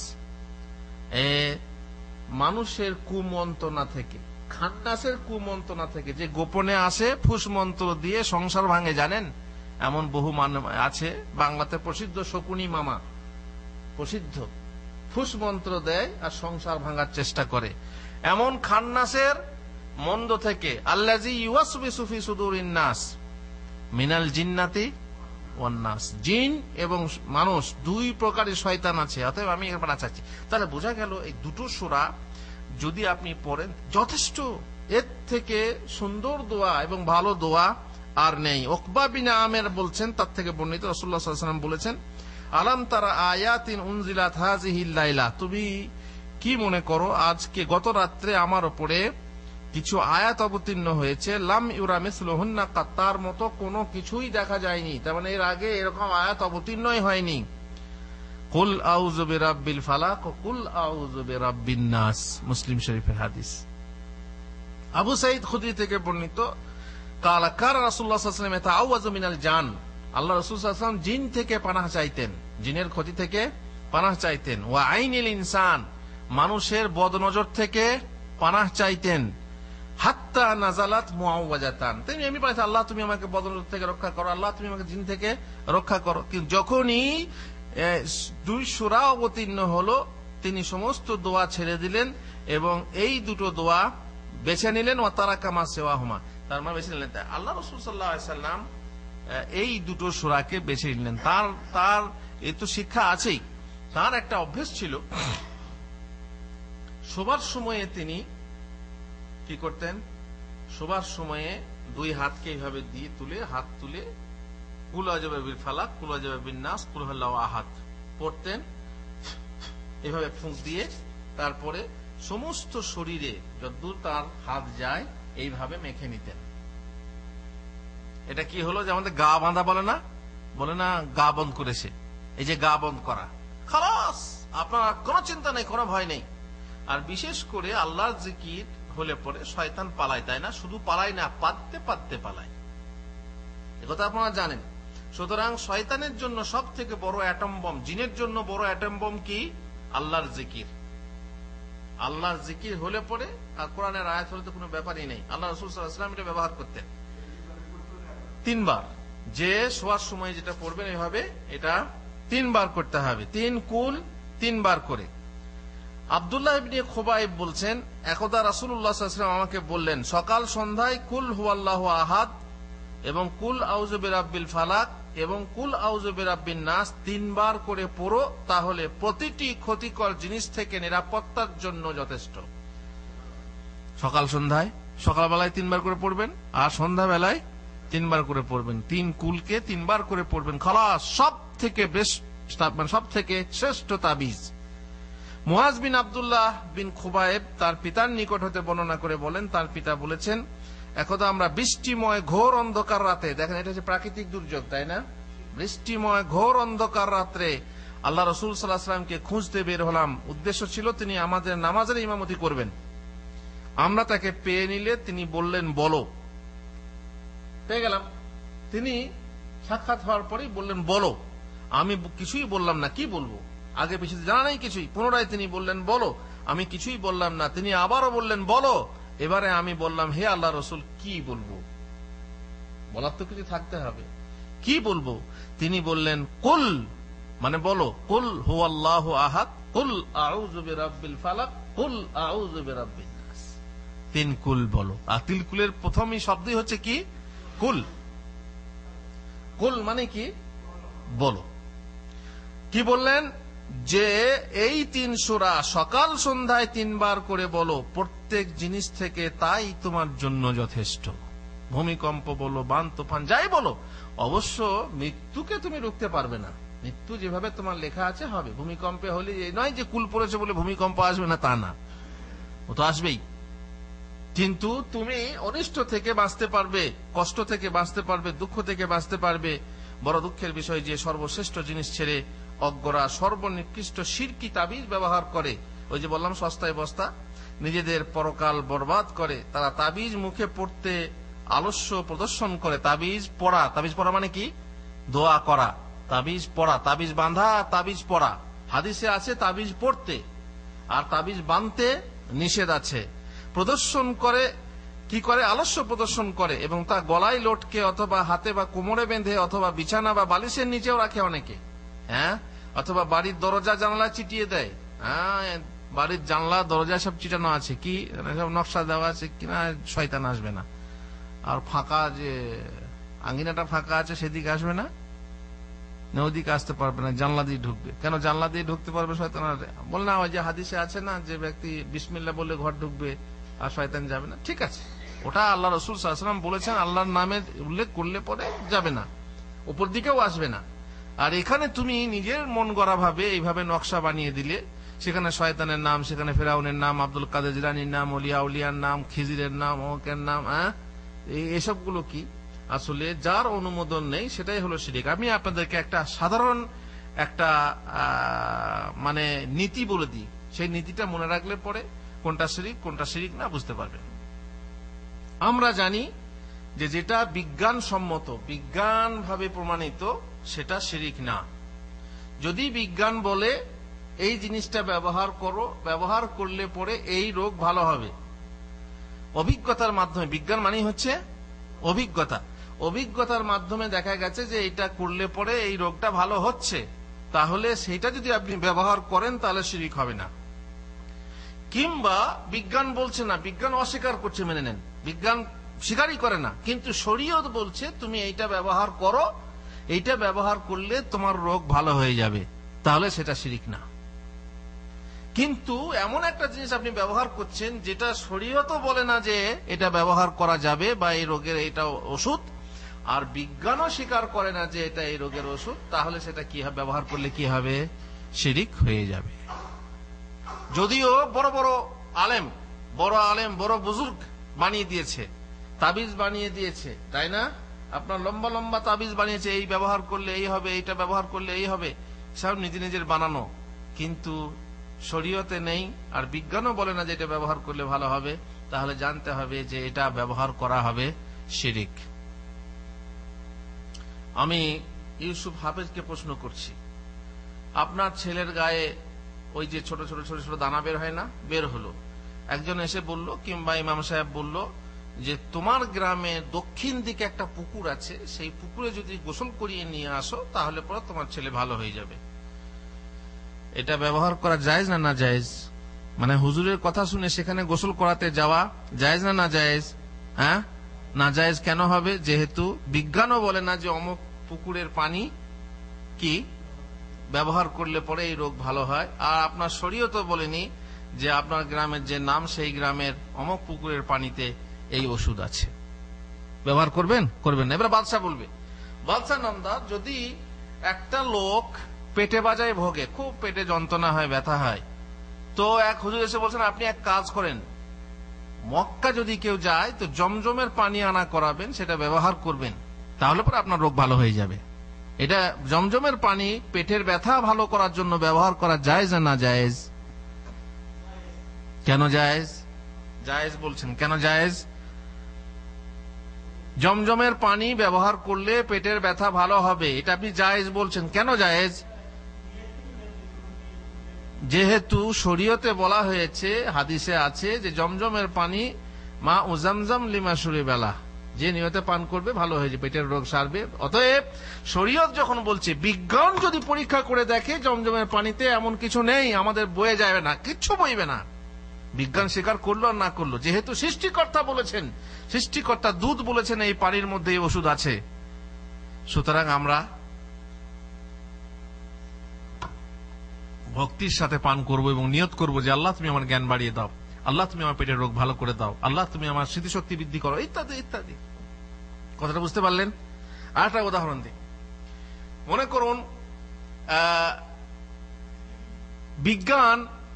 মানুষের কুমন্ত্রণা থেকে, খান্নাসের কুমন্ত্রণা থেকে, যে গোপনে আসে ফুস মন্ত্র দিয়ে সংসার ভাঙে। জানেন এমন বহু আছে, বাংলাতে প্রসিদ্ধ শকুনি মামা, প্রসিদ্ধ, ফুস মন্ত্র দেয় আর সংসার ভাঙার চেষ্টা করে। এমন খান্নাসের মন্দ থেকে, আল্লাযী ইউওয়াসবিসু ফি সুদুরিন নাস মিনাল জিন্নাতি ওয়ান নাস। জিন এবং মানুষ দুই প্রকারের শয়তান আছে, অতএব আমি এর পানাহ চাচ্ছি। তাহলে বোঝা গেল এই দুটো সূরা যদি আপনি পড়েন যথেষ্ট, এর থেকে সুন্দর দোয়া এবং ভালো দোয়া আর নেই। উকবা বিন আমের বলছেন, তার থেকে বর্ণিত, রাসূলুল্লাহ সাল্লাল্লাহু আলাইহি ওয়াসাল্লাম বলেছেন, আলাম তারা আয়াতিন উনজিলাত হাযিহিল লাইলা, তুমি কি মনে করো আজকে গত রাত্রে আমার উপরে কিছু আয়াত অবতীর্ণ হয়েছে, লাম ইউরা মিসলুহুন্না, তার মতো কোনো কিছুই দেখা যায়নি, তার মানে এর আগে এরকম আয়াত অবতীর্ণই হয়নি। কুল আউযু বিরাব্বিল ফালাক ও কুল আউযু বিরাব্বিন নাস, মুসলিম শরীফের হাদিস। আবু সাঈদ খুদরি থেকে বর্ণিত, কালা কার রাসূলুল্লাহ সাল্লাল্লাহু আলাইহি ওয়াসাল্লাম ইয়াতাআওয়াযু মিনাল জান, আল্লাহ রাসূল সাল্লাল্লাহু আলাইহি ওয়াসাল্লাম জিন থেকে পানাহ চাইতেন, জিনের ক্ষতি থেকে পানাহ চাইতেন। ওয়া আইনিল ইনসান, মানুষের বদনজর থেকে পানাহ চাইতেন। হাত্তা নাজালাত মুআওয়াজাতান, তিনি এমনি বলেছেন, আল্লাহ তুমি আমাকে বদনজর থেকে রক্ষা করো, আল্লাহ তুমি আমাকে জিন থেকে রক্ষা করো। কিন্তু যখনই 2 সূরা অবতীর্ণ হলো, তিনি সমস্ত দোয়া ছেড়ে দিলেন এবং এই দুটো দোয়া বেছে নিলেন। ওয়া তারাকা মা সিওয়াহুমা, তার মানে বেছে নিলেন, আল্লাহ রাসূল সাল্লাল্লাহু আলাইহি সাল্লাম এই দুটো সূরাকে বেছে নিলেন। তার এই তো শিক্ষা আছেই। তার একটা অভ্যেস ছিল, শোবার সময়ে তিনি কি করতেন, শোবার সময়ে 2 হাতকে এইভাবে দিয়ে হাত তুলে কুল আউযু বিল ফালাক, কুল আউযু বিন নাস, কুল হুয়াল্লাহু আহাদ পড়তেন, এভাবে ফুঁক দিয়ে, তারপরে সমস্ত শরীরে যতদূর তার হাত যায় এইভাবে মেখে নিতেন। এটা কি হলো, যে আমাদের গা বাঁধা বলে না গা বন্ধ করেছে, এই যে গা বন্ধ করা, খালাস, আপনার কোনো চিন্তা নেই, কোনো ভয় নেই। আর বিশেষ করে আল্লাহর জিকির হলে পরে শয়তান পালায়, তাই না? শুধু পালায় না, পাততে পাততে পালায়, একথা আপনারা জানেন। সুতরাং শয়তানের জন্য সব থেকে বড় অ্যাটম বম, জিনের জন্য বড় অ্যাটম বম কি? আল্লাহর জিকির। আল্লাহর জিকির হলে পরে, আর কোরআনের আয়াত হলে তো কোনো ব্যাপারই নেই, আল্লাহ রাসূল সাল্লাল্লাহু আলাইহি ওয়াসাল্লাম এটা ব্যবহার করতেন 3 বার। যে শোয়ার সময় যেটা পড়বেন এভাবে এটা 3 বার করতে হবে, 3 কুল 3 বার করে। আব্দুল্লাহ ইবনে খুবাইব বলছেন, একদা রাসূলুল্লাহ সাল্লাল্লাহু আলাইহি ওয়াসাল্লাম আমাকে বললেন, সকাল সন্ধ্যায় কুল হুয়াল্লাহু আহাদ এবং কুল আউযু বিরাব্বিল ফালাক এবং কুল আউযু বিরাব্বিন নাস 3 বার করে পড়ো, তাহলে প্রতিটি ক্ষতিকর জিনিস থেকে নিরাপত্তার জন্য যথেষ্ট। সকাল সন্ধ্যায়, সকালবেলায় 3 বার করে পড়বেন, আর সন্ধ্যাবেলায় 3 বার করে পড়বেন। 3 কুলকে 3 বার করে পড়বেন, খালাস, সব থেকে বেস্ট, সব থেকে শ্রেষ্ঠ তাবিজ। মুআজ বিন আব্দুল্লাহ বিন খুবাইব তার পিতার নিকট হতে বর্ণনা করে বলেন, তার পিতা বলেছেন, একদা আমরা বৃষ্টিময় ঘোর অন্ধকার রাতে, দেখেন এটা হচ্ছে প্রাকৃতিক দুর্যোগ, তাই না? বৃষ্টিময় ঘোর অন্ধকার রাত্রে আল্লাহ রাসূল সাল্লাল্লাহু আলাইহি ওয়াসাল্লামকে খুঁজতে বের হলাম। উদ্দেশ্য ছিল তিনি আমাদের নামাজের ইমামতি করবেন। আমরা তাকে পেয়ে নিলে তিনি বললেন, বলো। পেয়ে গেলাম, তিনি সাক্ষাৎ হওয়ার পরেই বললেন, বলো। আমি কিছুই বললাম না, কি বলবো, আগে পিছিয়ে জানা নাই কিছুই। পুনরায় তিনি বললেন, বলো। আমি কিছুই বললাম না, তিনি আবারও বললেন, বলো। এবারে আমি বললাম, হে আল্লাহ রাসূল, কি বলবো? বলার তো কিছু থাকতে হবে, কি বলবো? তিনি বললেন, কুল, মানে বলো, কুল হুয়াল্লাহু আহাদ, কুল আউযু বিরাব্বিল ফালাক, কুল আউযু বিরাব্বিন নাস। 3 কুল বলো। আর 3 কুলের প্রথমই শব্দই হচ্ছে কি? কুল। কুল মানে কি? বলো। কি বললেন? যে এই 3 সূরা সকাল সন্ধ্যায় 3 বার করে বলো, প্রত্যেক জিনিস থেকে তাই তোমার জন্য যথেষ্ট। ভূমিকম্প বলো, বান তুফান, যাই বলো। অবশ্য মৃত্যুকে তুমি রুখতে পারবে না, মৃত্যু যেভাবে তোমার লেখা আছে হবে। ভূমিকম্পে হলে এই নয় যে কুল পড়েছে বলে ভূমিকম্প আসবে না, তা না, ও তো আসবেই। কিন্তু তুমি অনিষ্ট থেকে বাঁচতে পারবে, কষ্ট থেকে বাঁচতে পারবে, দুঃখ থেকে বাঁচতে পারবে। বড় দুঃখের বিষয় যে সর্বশ্রেষ্ঠ জিনিস ছেড়ে অজ্ঞরা সর্বনিকৃষ্ট শিরকি তাবিজ ব্যবহার করে। ওই যে বললাম সস্তায় বস্তা, নিজেদের পরকাল বরবাদ করে। তারা তাবিজ মুখে পড়তে আলস্য প্রদর্শন করে। তাবিজ পড়া মানে কি? দোয়া করা। তাবিজ পড়া, তাবিজ বাঁধা, তাবিজ পড়া। হাদিসে আছে তাবিজ পড়তে, আর তাবিজ বাঁধতে নিষেধ আছে। প্রদর্শন করে, কি করে? আলস্য প্রদর্শন করে এবং তা গলায় লটকে অথবা হাতে বা কোমরে বেঁধে অথবা বিছানা বা বালিশের নিচেও রাখে অনেকে, হ্যাঁ, অথবা বাড়ির দরজা জানালা চিটিয়ে দেয়। হ্যাঁ, বাড়ির জানলা দরজা সব চিটানো আছে, কি সব নকশা দেওয়া আছে কিনা শয়তান আসবে না। আর ফাঁকা যে আঙ্গিনাটা ফাঁকা আছে সেদিকে আসবে না, ওদিকে আসতে পারবে না, জানলা দিয়ে ঢুকবে। কেন জানলা দিয়ে ঢুকতে পারবে শয়তান? বল না, ওই যে হাদিসে আছে না, যে ব্যক্তি বিসমিল্লাহ বলে ঘর ঢুকবে, আর শয়তান যাবে না, ঠিক আছে, ওটা আল্লাহ রাসূল সাল্লাল্লাহু আলাইহি ওয়াসাল্লাম বলেছেন আল্লাহর নামের উল্লেখ করলে পরে যাবে না, উপর দিকেও আসবে না। আর এখানে তুমি নিজের মন গড়া ভাবে এইভাবে নকশা বানিয়ে দিলে, সেখানে শয়তানের নাম, সেখানে ফেরাউনের নাম, আব্দুল কাদের জিলানীর নাম, ওলিয়া উলিয়ার নাম, খিজিরের নাম, অমুকের নাম, এসবগুলো কি আসলে যার অনুমোদন নেই সেটাই হলো শিরিক। আমি আপনাদেরকে একটা সাধারণ একটা মানে নীতি বলে দিই, সেই নীতিটা মনে রাখলে পরে কোনটা শিরিক না বুঝতে পারবেন। আমরা জানি যে যেটা বিজ্ঞান সম্মত, বিজ্ঞান ভাবে প্রমাণিত, সেটা শিরিক না। যদি বিজ্ঞান বলে এই জিনিসটা ব্যবহার করো, ব্যবহার করলে পরে এই রোগ ভালো হবে, অভিজ্ঞতার মাধ্যমে, বিজ্ঞান মানে হচ্ছে অভিজ্ঞতা, অভিজ্ঞতার মাধ্যমে দেখা গেছে যে এটা করলে পরে এই রোগটা ভালো হচ্ছে, তাহলে সেটা যদি আপনি ব্যবহার করেন তাহলে শিরিক হবে না। কিংবা বিজ্ঞান বলছে না, বিজ্ঞান অস্বীকার করছে, মেনে নেন, বিজ্ঞান স্বীকারই করে না, কিন্তু শরীয়ত বলছে তুমি এইটা ব্যবহার করো, এইটা ব্যবহার করলে তোমার রোগ ভালো হয়ে যাবে, তাহলে সেটা শিরিক না। কিন্তু এমন একটা জিনিস আপনি ব্যবহার করছেন যেটা শরীয়তও বলে না যে এটা ব্যবহার করা যাবে বা এই রোগের এটা ওষুধ, আর বিজ্ঞানও স্বীকার করে না যে এটা এই রোগের ওষুধ, তাহলে সেটা কি হবে, ব্যবহার করলে কি হবে, শিরিক হয়ে যাবে। যদিও বড় বড় আলেম, বড় বুজুর্গ বানিয়ে দিয়েছে, তাবিজ বানিয়ে দিয়েছে, তাই না, আপনার লম্বা লম্বা তাবিজ বানিয়েছে, এই ব্যবহার করলে এই হবে, এইটা ব্যবহার করলে এই হবে, সব নিজের বানানো, কিন্তু শরীয়তে নেই, আর বিজ্ঞানও বলে না যে এটা ব্যবহার করলে ভালো হবে, তাহলে জানতে হবে যে এটা ব্যবহার করা হবে শিরিক। আমি ইউসুফ হাফেজকে প্রশ্ন করছি, আপনার ছেলের গায়ে ওই যে ছোট ছোট ছোট ছোট দানা বের হয় না, বের হলো, একজন এসে বলল, কিংবা ইমাম সাহেব বলল যে তোমার গ্রামে দক্ষিণ দিকে একটা পুকুর আছে, সেই পুকুরে যদি গোসল করিয়ে নিয়ে আসো তাহলে পরে তোমার ছেলে ভালো হয়ে যাবে, এটা ব্যবহার করা জায়েজ না না জায়েজ? মানে হুজুরের কথা শুনে সেখানে গোসল করাতে যাওয়া জায়েজ না না জায়েজ? হ্যাঁ, না জায়েজ কেন হবে? যেহেতু বিজ্ঞানও বলে না যে অমুক পুকুরের পানি কি ব্যবহার করলে পরে এই রোগ ভালো হয়, আর আপনার শরীয়তও বলেনি যে আপনার গ্রামের যে নাম সেই গ্রামের অমুক পুকুরের পানিতে এই ওষুধ আছে, ব্যবহার করবেন না। এবার বাদশা বলবে, বাদশা নামদার, যদি একটা লোক পেটে বাজায় ভোগে, খুব পেটে যন্ত্রণা হয়, ব্যথা হয়, তো এক হুজুর এসে বলছেন আপনি এক কাজ করেন, মক্কা যদি কেউ যায় তো জমজমের পানি আনা করাবেন, সেটা ব্যবহার করবেন, তাহলে পরে আপনার রোগ ভালো হয়ে যাবে। এটা জমজমের পানি পেটের ব্যথা ভালো করার জন্য ব্যবহার করা জায়েজ না জায়েজ? কেন জায়েজ? জায়েজ বলছেন, কেন জায়েজ? জমজমের পানি ব্যবহার করলে পেটের ব্যথা ভালো হবে, এটা আপনি জায়েজ বলছেন, কেন জায়েজ? যেহেতু শরীয়তে বলা হয়েছে, হাদিসে আছে যে জমজমের পানি মা উজামজাম লিমা শুরি বেলা, যে নিয়তে পান করবে ভালো হয়ে যাবে, পেটের রোগ সারবে। অতএব শরীয়ত যখন বলছে, বিজ্ঞান যদি পরীক্ষা করে দেখে জমজমের পানিতে এমন কিছু নেই, আমাদের বয়ে যাবে না, কিচ্ছু বইবে না, বিজ্ঞান স্বীকার করলো আর না করলো, যেহেতু সৃষ্টিকর্তা বলেছেন, সৃষ্টিকর্তা দুধ বলেছেন এই পানির মধ্যে এই ওষুধ আছে, সুতরাং আমরা ভক্তির সাথে পান করব এবং নিয়ত করব যে আল্লাহ তুমি আমার জ্ঞান বাড়িয়ে দাও, আল্লাহ তুমি আমার পেটের রোগ ভালো করে দাও, আল্লাহ তুমি আমার স্মৃতিশক্তি বৃদ্ধি করো, ইত্যাদি ইত্যাদি। কথাটা বুঝতে পারলেন? আর একটা উদাহরণ দিই, মনে করুন বিজ্ঞান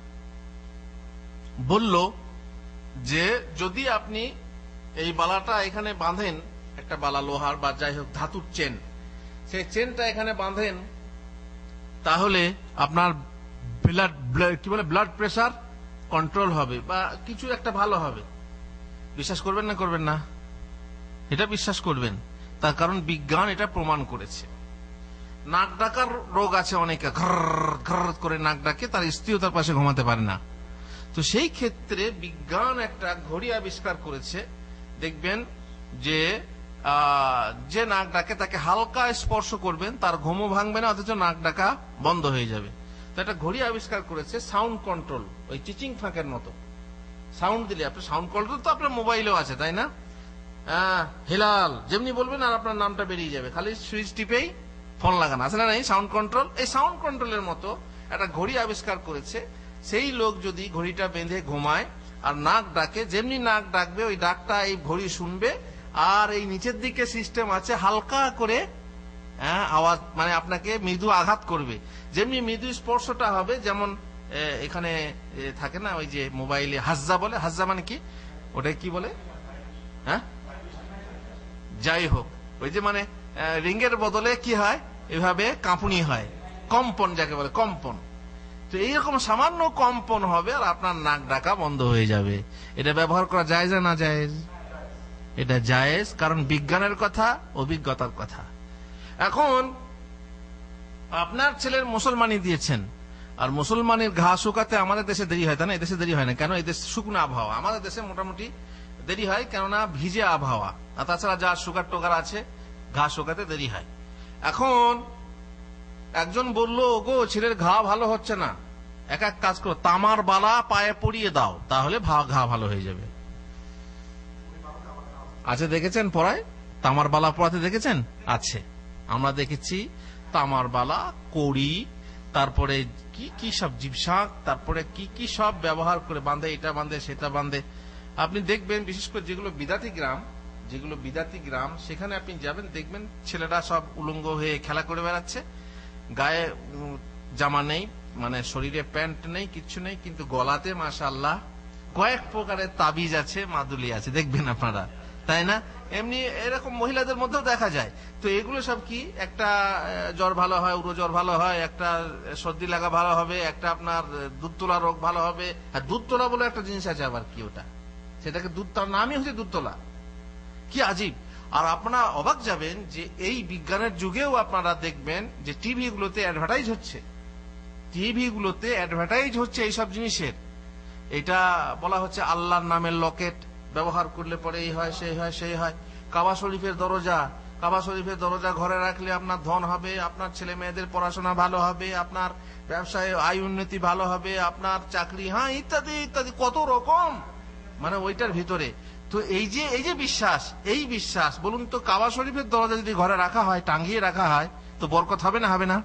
বলল যে যদি আপনি এই বালাটা এখানে বাঁধেন, একটা বালা লোহার বা যাই হোক ধাতুর চেন, সেই চেনটা এখানে বাঁধেন, তাহলে আপনার ব্লাড প্রেসার কন্ট্রোল হবে বা কিছু একটা ভালো হবে। বিশ্বাস করবেন না করবেন না? এটা বিশ্বাস করবেন, তার কারণ বিজ্ঞান এটা প্রমাণ করেছে। নাক ডাকার রোগ আছে অনেকে, ঘর ঘর করে নাক ডাকে, তার স্ত্রীও তার পাশে ঘুমাতে পারে না, তো সেই ক্ষেত্রে বিজ্ঞান একটা ঘড়ি আবিষ্কার করেছে, দেখবেন যে যে নাক ডাকে তাকে হালকা স্পর্শ করবেন, তার ঘুমও ভাঙবে না, অথচ নাক ডাকা বন্ধ হয়ে যাবে। তো একটা ঘড়ি আবিষ্কার করেছে সাউন্ড কন্ট্রোল, ওই চিচিং ফাঁকের মতো সাউন্ড দিলে, আপনার সাউন্ড কন্ট্রোল তো আপনার মোবাইলেও আছে, তাই না? হেলাল যেমনি বলবেন আর আপনার নামটা বেরিয়ে যাবে, খালি সুইচ টিপেই ফোন লাগানো আছে না, এই সাউন্ড কন্ট্রোল। এই সাউন্ড কন্ট্রোলের মতো একটা ঘড়ি আবিষ্কার করেছে, সেই লোক যদি ঘড়িটা বেঁধে ঘুমায় আর নাক ডাকে, যেমনি নাক ডাকবে ওই ডাকটা এই ঘড়ি শুনবে, আর এই নিচের দিকে সিস্টেম আছে হালকা করে আওয়াজ, মানে আপনাকে মৃদু আঘাত করবে। যেমনি মৃদু স্পর্শটা হবে, যেমন এখানে থাকে না ওই যে মোবাইলে হাজ্জা বলে, হাজ্জা মানে কি, ওটা কি বলে, হ্যাঁ যাই হোক, ওই যে মানে রিংয়ের বদলে কি হয়, এভাবে কাঁপুনি হয়, কম্পন যাকে বলে, কম্পন। তো এইরকম সামান্য কম্পন হবে আর আপনার নাক ডাকা বন্ধ হয়ে যাবে। এটা ব্যবহার করা জায়েজ না জায়েজ? এটা জায়েজ, কারণ বিজ্ঞানের কথা, অভিজ্ঞতার কথা। এখন আপনার ছেলের মুসলমানি দিয়েছেন, আর মুসলমানের ঘা শুকাতে আমাদের দেশে দেরি হয়, তাই না? এদেশে দেরি হয় না কেন? এদেশ শুকনো আবহাওয়া, আমাদের দেশে মোটামুটি দেরি হয়, কেননা ভিজে আবহাওয়া। আর তাছাড়া যা সুগার টোগার আছে, ঘা শুকাতে দেরি হয়। এখন একজন বলল, ওগো ছেলের ঘা ভালো হচ্ছে না, এক কাজ করো, তামার বালা পায়ে পরিয়ে দাও, তাহলে ঘা ভালো হয়ে যাবে। আচ্ছা, দেখেছেন পড়ায় তামার বালা পড়াতে দেখেছেন? আছে, আমরা দেখেছি তামার বালা, কড়ি, তারপরে কি কি সব জিপসাক, তারপরে কি কি সব ব্যবহার করে বাঁধে, এটা বাঁধে সেটা বাঁধে। আপনি দেখবেন বিশেষ করে যেগুলো বিদাতি গ্রাম, সেখানে আপনি যাবেন, দেখবেন ছেলেরা সব উলঙ্গ হয়ে খেলা করে বেড়াচ্ছে, গায়ে জামা নেই, মানে শরীরে প্যান্ট নেই, কিচ্ছু নেই, কিন্তু গলাতে মাশাআল্লাহ কয়েক প্রকারের তাবিজ আছে, মাদুলি আছে, দেখবেন আপনারা, তাই না? এমনি এরকম মহিলাদের মধ্যেও দেখা যায়। তো এগুলো সব কি, একটা জ্বর ভালো হয়, উড়ো জ্বর ভালো হয়, একটা সর্দি লাগা ভালো হবে, একটা আপনার দুধ তোলা রোগ ভালো হবে। আর দুধ তোলা বলে একটা জিনিস আছে আবার, কি ওটা, সেটাকে দুধ, তার নামই হচ্ছে দুধ তোলা, কি আজীব। আর আপনারা অবাক যাবেন যে এই বিজ্ঞানের যুগেও আপনারা দেখবেন যে টিভি গুলোতে অ্যাডভার্টাইজ হচ্ছে এইসব জিনিসের। এটা বলা হচ্ছে আল্লাহর নামের লকেট, ব্যবহার করলে পরে এই হয়, সেই হয়, সেই হয়। কাবা শরীফের দরজা ঘরে রাখলে আপনার ধন হবে, আপনার ছেলে মেয়েদের পড়াশোনা ভালো হবে, আপনার ব্যবসায় আয় উন্নতি ভালো হবে, আপনার চাকরি, হ্যাঁ, ইত্যাদি ইত্যাদি, কত রকম, মানে ওইটার ভিতরে। তো এই যে বিশ্বাস, বলুন তো, কাবা শরীফের দরজা যদি ঘরে রাখা হয়, টাঙ্গিয়ে রাখা হয়, তো বরকত হবে না, হবে না?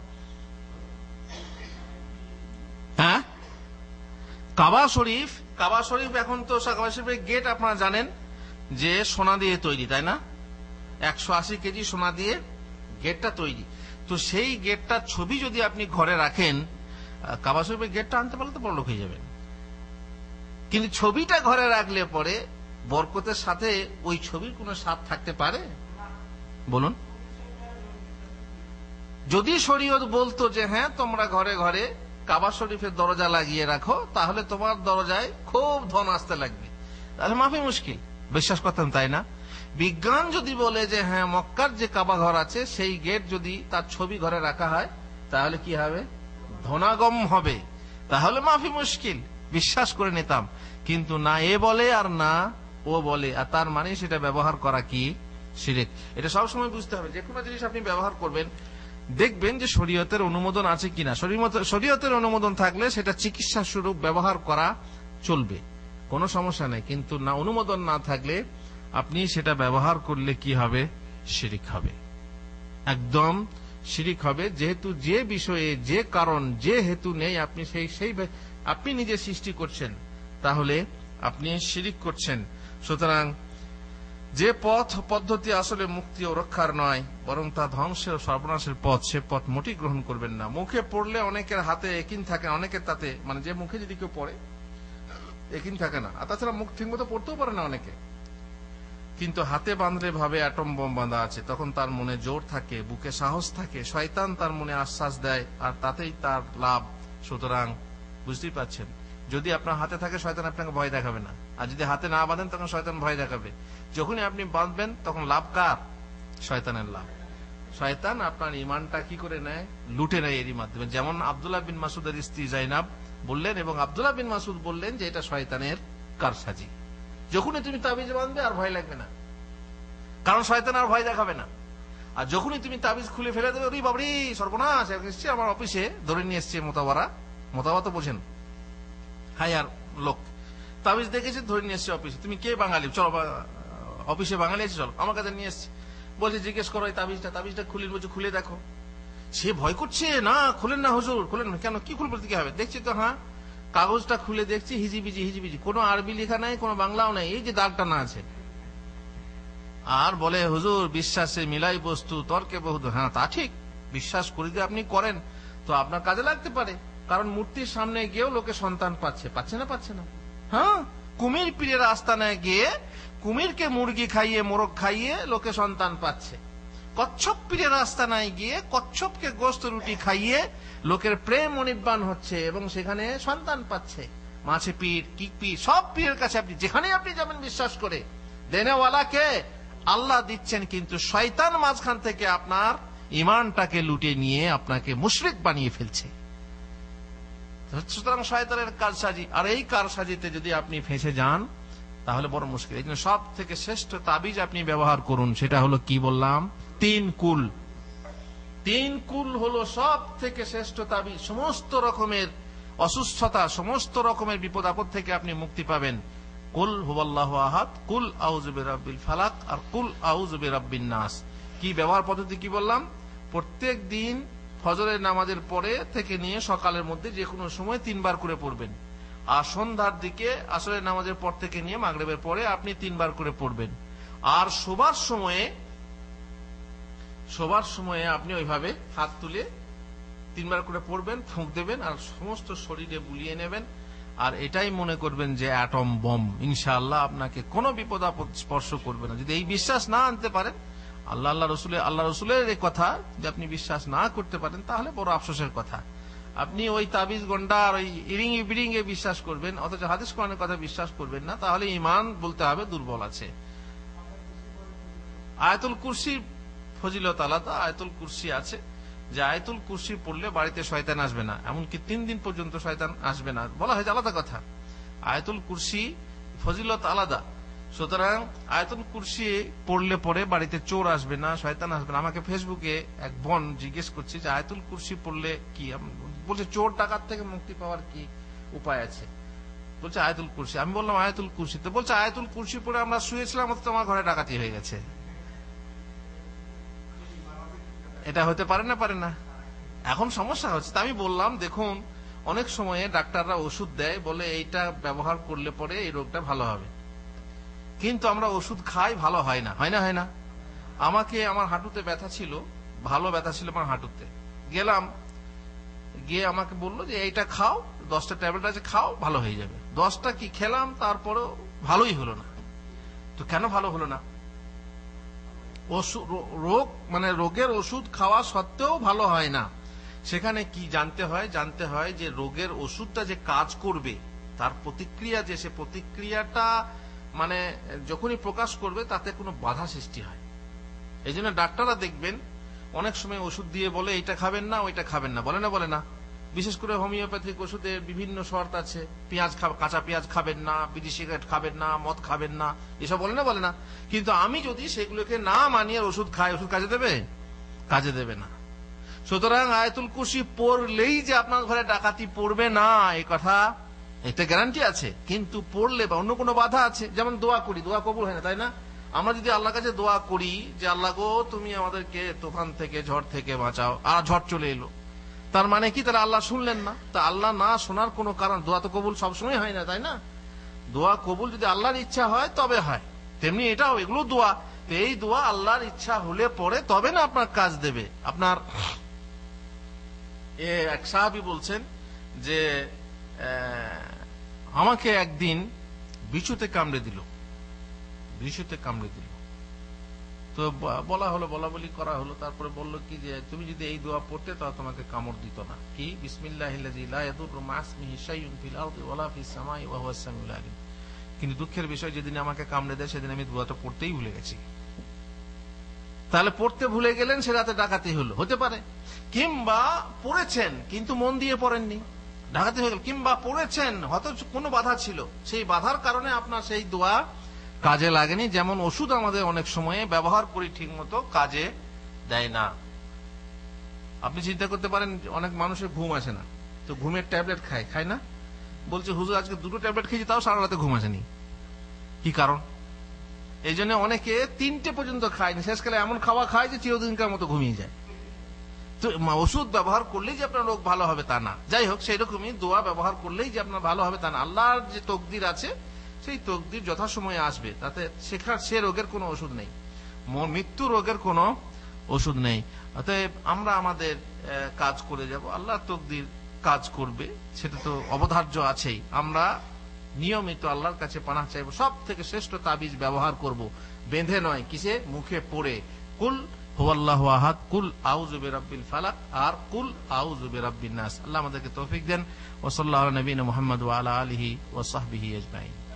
হ্যাঁ, কাবা শরীফ এখন তো কাবা শরীফের গেট আপনারা জানেন যে সোনা দিয়ে তৈরি, তাই না? 180 কেজি সোনা দিয়ে গেটটা তৈরি। তো সেই গেটটার ছবি যদি আপনি ঘরে রাখেন, কাবা শরীফের গেটটা আনতে পারলে তো বড়লোক হয়ে যাবেন, কিন্তু ছবিটা ঘরে রাখলে পরে বরকতের সাথে ওই ছবির কোনো স্বাদ থাকতে পারে? বলুন। যদি শরীয়ত বলতো যে হ্যাঁ, তোমরা ঘরে ঘরে কাবা শরীফের দরজা লাগিয়ে রাখো, তাহলে তোমার দরজায় খুব ধন আসতে লাগবে, তাহলে মাফি মুশকিল, বিশ্বাস করতেন, তাই না? বিজ্ঞান যদি বলে যে হ্যাঁ, মক্কার যে কাবা ঘর আছে সেই গেট যদি তার ছবি ঘরে রাখা হয়, তাহলে কি হবে? ধনাগম হবে, তাহলে মাফি মুশকিল, বিশ্বাস করে নিতাম। কিন্তু না এ বলে আর না ও বলে, আর তার মানে সেটা ব্যবহার করা কি শিরক। এটা সবসময় বুঝতে হবে, যে কোনো জিনিস আপনি ব্যবহার করবেন, দেখবেন যে শরীয়তের অনুমোদন আছে কিনা। শরীয়তের অনুমোদন থাকলে সেটা চিকিৎসা স্বরূপ ব্যবহার করা চলবে, কোনো সমস্যা নেই। কিন্তু না, অনুমোদন না থাকলে আপনি সেটা ব্যবহার করলে কি হবে? শিরক হবে, একদম শিরক হবে। যেহেতু যে বিষয়ে, যে কারণ, যে হেতু নেই, আপনি আপনি নিজে সৃষ্টি করছেন, তাহলে আপনি শিরক করছেন। সুতরাং যে পদ্ধতি আসলে মুক্তি ও রক্ষার নয়, বরং তা ধ্বংসের ও সর্বনাশের পথ, সে পথ মোটেই গ্রহণ করবেন না। মুখে পড়লে অনেকের হাতে একিন থাকে, অনেকের তাতে, মানে যে মুখে যদি কেউ পড়ে একিন থাকে না, আর তাছাড়া মুখ ঠিক মতো পড়তেও পারে না অনেকে, কিন্তু হাতে বাঁধলে ভাবে অ্যাটম বোম বাঁধা আছে, তখন তার মনে জোর থাকে, বুকে সাহস থাকে, শয়তান তার মনে আশ্বাস দেয়, আর তাতেই তার লাভ। সুতরাং বুঝতেই পারছেন, যদি আপনার হাতে থাকে শয়তান আপনাকে ভয় দেখাবে না, আর যদি হাতে না বাঁধেন তখন শয়তান ভয় দেখাবে। যখনই আপনি বাঁধবেন তখন লাভ কার? শয়তানের লাভ। শয়তান আপনার ইমানটা কি করে নেয়? লুটে নেয় এরই মাধ্যমে। যেমন আব্দুল্লাহ বিন মাসুদের স্ত্রী জাইনাব বললেন, এবং আব্দুল্লাহ বিন মাসুদ বললেন যে এটা শয়তানের কারসাজি। যখনই তুমি তাবিজ বাঁধবে আর ভয় লাগবে না, কারণ শয়তান আর ভয় দেখাবে না। আর যখনই তুমি তাবিজ খুলে ফেলে দেবে, ওরে বাবরি সর্বনাশ, এসছে আমার অফিসে, ধরে নিয়ে এসছে মোতাবারা তো বোঝেন, হাই আর লোক তাবিজ দেখেছে, ধরে নিয়ে এসছে অফিসে, তুমি কে বাঙালি, চলো অফিসে বাঙালি আছে, চলো আমার কাছে নিয়ে এসছে, বলছে জিজ্ঞেস করো এই তাবিজটা খুলির, বলছে খুলে দেখো। সে ভয় করছে, না খুলেন না হুজুর, খুলেন না। কেন, কি খুলবো, কি হবে? দেখছি তো হ্যাঁ কাগজটা খুলে দেখছি হিজিবিজি হিজিবিজি, কোনো আরবি লেখা নাই, কোনো বাংলাও নাই, এই যে দাগটা না আছে। আর বলে হুজুর বিশ্বাসে মিলাই বস্তু তর্কে বহুত। হ্যাঁ তা ঠিক, বিশ্বাস করে দিয়ে আপনি করেন তো আপনার কাজে লাগতে পারে, কারণ মূর্তির সামনে গিয়েও লোকে সন্তান পাচ্ছে, পাচ্ছে না পাচ্ছে না? হ্যাঁ, কুমির পীরের আস্তানায় গিয়ে কুমিরকে মুরগি খাইয়ে মোরগ খাইয়ে লোকে সন্তান পাচ্ছে। কচ্ছপ পীরের আস্তানায় গিয়ে কচ্ছপকে গোস্ত রুটি খাইয়ে লোকের প্রেম অনির্বাণ হচ্ছে এবং সেখানে সন্তান পাচ্ছে। মাছে পীর, কি পীর, সব পীরের কাছে আপনি যেখানে আপনি যাবেন বিশ্বাস করে, দেনেওয়ালাকে আল্লাহ দিচ্ছেন, কিন্তু শয়তান মাঝখান থেকে আপনার ইমানটাকে লুটে নিয়ে আপনাকে মুশরিক বানিয়ে ফেলছে। সুতরাং শয়তানের কারসাজি, আর এই কারসাজিতে যদি আপনি ফেঁসে যান তাহলে বড় মুশকিল। এই জন্য সব থেকে শ্রেষ্ঠ তাবিজ আপনি ব্যবহার করুন, সেটা হলো কি বললাম, 3 কুল। 3 কুল হলো সব থেকে শ্রেষ্ঠ তাবিজ। সমস্ত রকমের অসুস্থতা, সমস্ত রকমের বিপদ আপদ থেকে আপনি মুক্তি পাবেন। কুল হুয়াল্লাহু আহাদ, কুল আউযু বিরাব্বিল ফালাক, আর কুল আউযু বিরাব্বিন নাস। কি ব্যবহার পদ্ধতি কি বললাম? প্রত্যেক দিন ফজরের নামাজের পরে থেকে নিয়ে সকালের মধ্যে যে কোনো সময় 3 বার করে পড়বেন, আর সন্ধ্যার দিকে আসরের নামাজের পর থেকে নিয়ে মাগরিবের পরে আপনি 3 বার করে পড়বেন। আর শোবার সময়ে আপনি ওইভাবে হাত তুলে 3 বার করে পড়বেন, ফুঁক দেবেন আর সমস্ত শরীরে বুলিয়ে নেবেন। আর এটাই মনে করবেন যে অ্যাটম বম, ইনশাআল্লাহ আপনাকে কোনো বিপদ আপদ স্পর্শ করবে না। যদি এই বিশ্বাস না আনতে পারেন, আল্লাহ রসুলের এই কথা যে আপনি বিশ্বাস না করতে পারেন, তাহলে বড় আফসোসের কথা। আপনি ওই তাবিজ গন্ডার ওই ইরিঙ্গি বিরিঙ্গে বিশ্বাস করবেন, অথচ হাদিস কোরআনের কথা বিশ্বাস করবেন না, তাহলে ঈমান বলতে হবে দুর্বল আছে। আয়াতুল কুরসির ফজিলত আলাদা। আয়াতুল কুরসি আছে যে আয়াতুল কুরসি পড়লে বাড়িতে শয়তান আসবে না, এমনকি 3 দিন পর্যন্ত শয়তান আসবে না, বলা হয়েছে আলাদা কথা। আয়াতুল কুরসি ফজিলত আলাদা। সুতরাং আয়াতুল কুরসি পড়লে পরে বাড়িতে চোর আসবে না, শয়তান আসবে না। আমাকে ফেসবুকে এক বোন জিজ্ঞেস করছে যে আয়াতুল কুরসি পড়লে কি, বলছে চোর ডাকাত থেকে মুক্তি পাওয়ার কি উপায় আছে, বলছে আয়াতুল কুরসি। আমি বললাম আয়াতুল কুরসি, তো বলছে আয়াতুল কুরসি পড়ে আমরা শুয়েছিলাম, অথচ আমার ঘরে ডাকাতি হয়ে গেছে। এটা হতে পারে না, পারে না? এখন সমস্যা হচ্ছে। আমি বললাম দেখুন, অনেক সময়ে ডাক্তাররা ওষুধ দেয়, বলে এইটা ব্যবহার করলে পরে এই রোগটা ভালো হবে, কিন্তু আমরা ওষুধ খাই, ভালো হয় না, হয় না, হয় না। আমার হাঁটুতে ব্যথা ছিল, ভালো ব্যথা ছিল আমার হাঁটুতে, গেলাম, গিয়ে আমাকে বললো যে এইটা খাও, 10টা ট্যাবলেট আছে, খাও, ভালো হয়ে যাবে। 10টা কি খেলাম, তারপরেও ভালোই হলো না। তো কেন ভালো হলো না? রোগের ওষুধ খাওয়া সত্ত্বেও ভালো হয় না। সেখানে কি জানতে হয় যে রোগের ওষুধটা যে কাজ করবে, তার প্রতিক্রিয়া, যে সে প্রতিক্রিয়াটা মানে যখনই প্রকাশ করবে তাতে কোনো বাধা সৃষ্টি হয়। এই জন্য ডাক্তাররা দেখবেন অনেক সময় ওষুধ দিয়ে বলে এইটা খাবেন না, ওইটা খাবেন না, বলে না। বিশেষ করে হোমিওপ্যাথিক ওষুধে বিভিন্ন শর্ত আছে, কাঁচা পেঁয়াজ খাবেন না, বিড়ি সিগারেট খাবেন না, মদ খাবেন না, এসব বলে না। কিন্তু আমি যদি সেগুলোকে না মানিয়ে ওষুধ খাই, ওষুধ কাজে দেবে? কাজে দেবে না। সুতরাং আয়াতুল কুরসি পড়লেই যে আপনার ঘরে ডাকাতি পড়বে না, এই কথা এটা গ্যারান্টি আছে, কিন্তু পড়লে বা অন্য কোনো বাধা আছে। যেমন দোয়া করি, দোয়া কবুল হয় না, তাই না? আমরা যদি আল্লাহর কাছে দোয়া করি যে আল্লাহ গো তুমি আমাদেরকে তুফান থেকে, ঝড় থেকে বাঁচাও, আর ঝড় চলে এলো, তার মানে কি তারা আল্লাহ শুনলেন না? তা আল্লাহ না শোনার কোনো কারণ, দোয়া তো কবুল সবসময় হয় না, তাই না? দোয়া কবুল যদি আল্লাহর ইচ্ছা হয় তবে হয়, তেমনি এটাও, এগুলো দোয়া। এই দোয়া আল্লাহর ইচ্ছা হলে পরে তবে না আপনার কাজ দেবে। আপনার এক সাহাবী বলছেন যে আমাকে একদিন বিছুতে কামড়ে দিল, তো বলা করা হলো। তারপরে বলল কি যে তুমি যদি এই দোয়া পড়তে তাহলে তোমাকে কামড় দিত না। কি? বিসমিল্লাহিল্লাযী লা ইয়াদুররু মা ইসমিহি শাইউন ফিল আরদি ওয়ালা ফিস সামাই ওয়া হুয়াস সামিউল আলিম। কিন্তু দুঃখের বিষয়, যেদিন আমাকে কামড়ে দেয় সেদিন আমি দোয়াটা পড়তেই ভুলে গেছি। তাহলে পড়তে ভুলে গেলেন, সে রাতে ডাকাতি হলো, হতে পারে। কিংবা পড়েছেন কিন্তু মন দিয়ে পড়েননি, ডাকাতি হয়ে গেল। কিংবা পড়েছেন হয়তো কোনো বাধা ছিল, সেই বাধার কারণে আপনার সেই দোয়া কাজে লাগেনি। যেমন ওষুধ আমাদের অনেক সময়ে ব্যবহার করি ঠিক মতো, কাজে দেয় না। আপনি চিন্তা করতে পারেন, অনেক মানুষের ঘুম আসে না, তো ঘুমের ট্যাবলেট খায় না, বলছে হুজুর আজকে 2টো ট্যাবলেট খেয়েছি, তাও সারা রাতে ঘুম আসেনি। কি কারণ? এই জন্য অনেকে 3টে পর্যন্ত খায়নি, শেষকালে এমন খাওয়া খায় যে চিরদিনকার মতো ঘুমিয়ে যায়। ওষুধ ব্যবহার করলেই যে আপনার রোগ ভালো হবে তা না। যাই হোক, সেই রকমই দোয়া ব্যবহার করলেই যে আপনার ভালো হবে তা না। আল্লাহর যে তকদির আছে সেই তকদির যথাসময়ে আসবে, তাতে সে রোগের কোনো ওষুধ নেই, মৃত্যু রোগের কোনো ওষুধ নেই। অতএব আমরা আমাদের কাজ করে যাব, আল্লাহর তকদির কাজ করবে, সেটা তো অবধার্য আছেই। আমরা নিয়মিত আল্লাহর কাছে পানাহ চাইব, সব থেকে শ্রেষ্ঠ তাবিজ ব্যবহার করব, বেঁধে নয়, কিসে, মুখে পড়ে। কুল হুয়াল্লাহু আহাদ, কুল আউযু বিরাব্বিল ফালাক, আর কুল আউযু বিরাব্বিন নাস। আল্লাহ আমাদেরকে তৌফিক দেন। ওয়া সাল্লাল্লাহু আলা নবিয়িনা মুহাম্মদ ওয়া আলা আলিহি ওয়া সাহবিহি আজমাইন।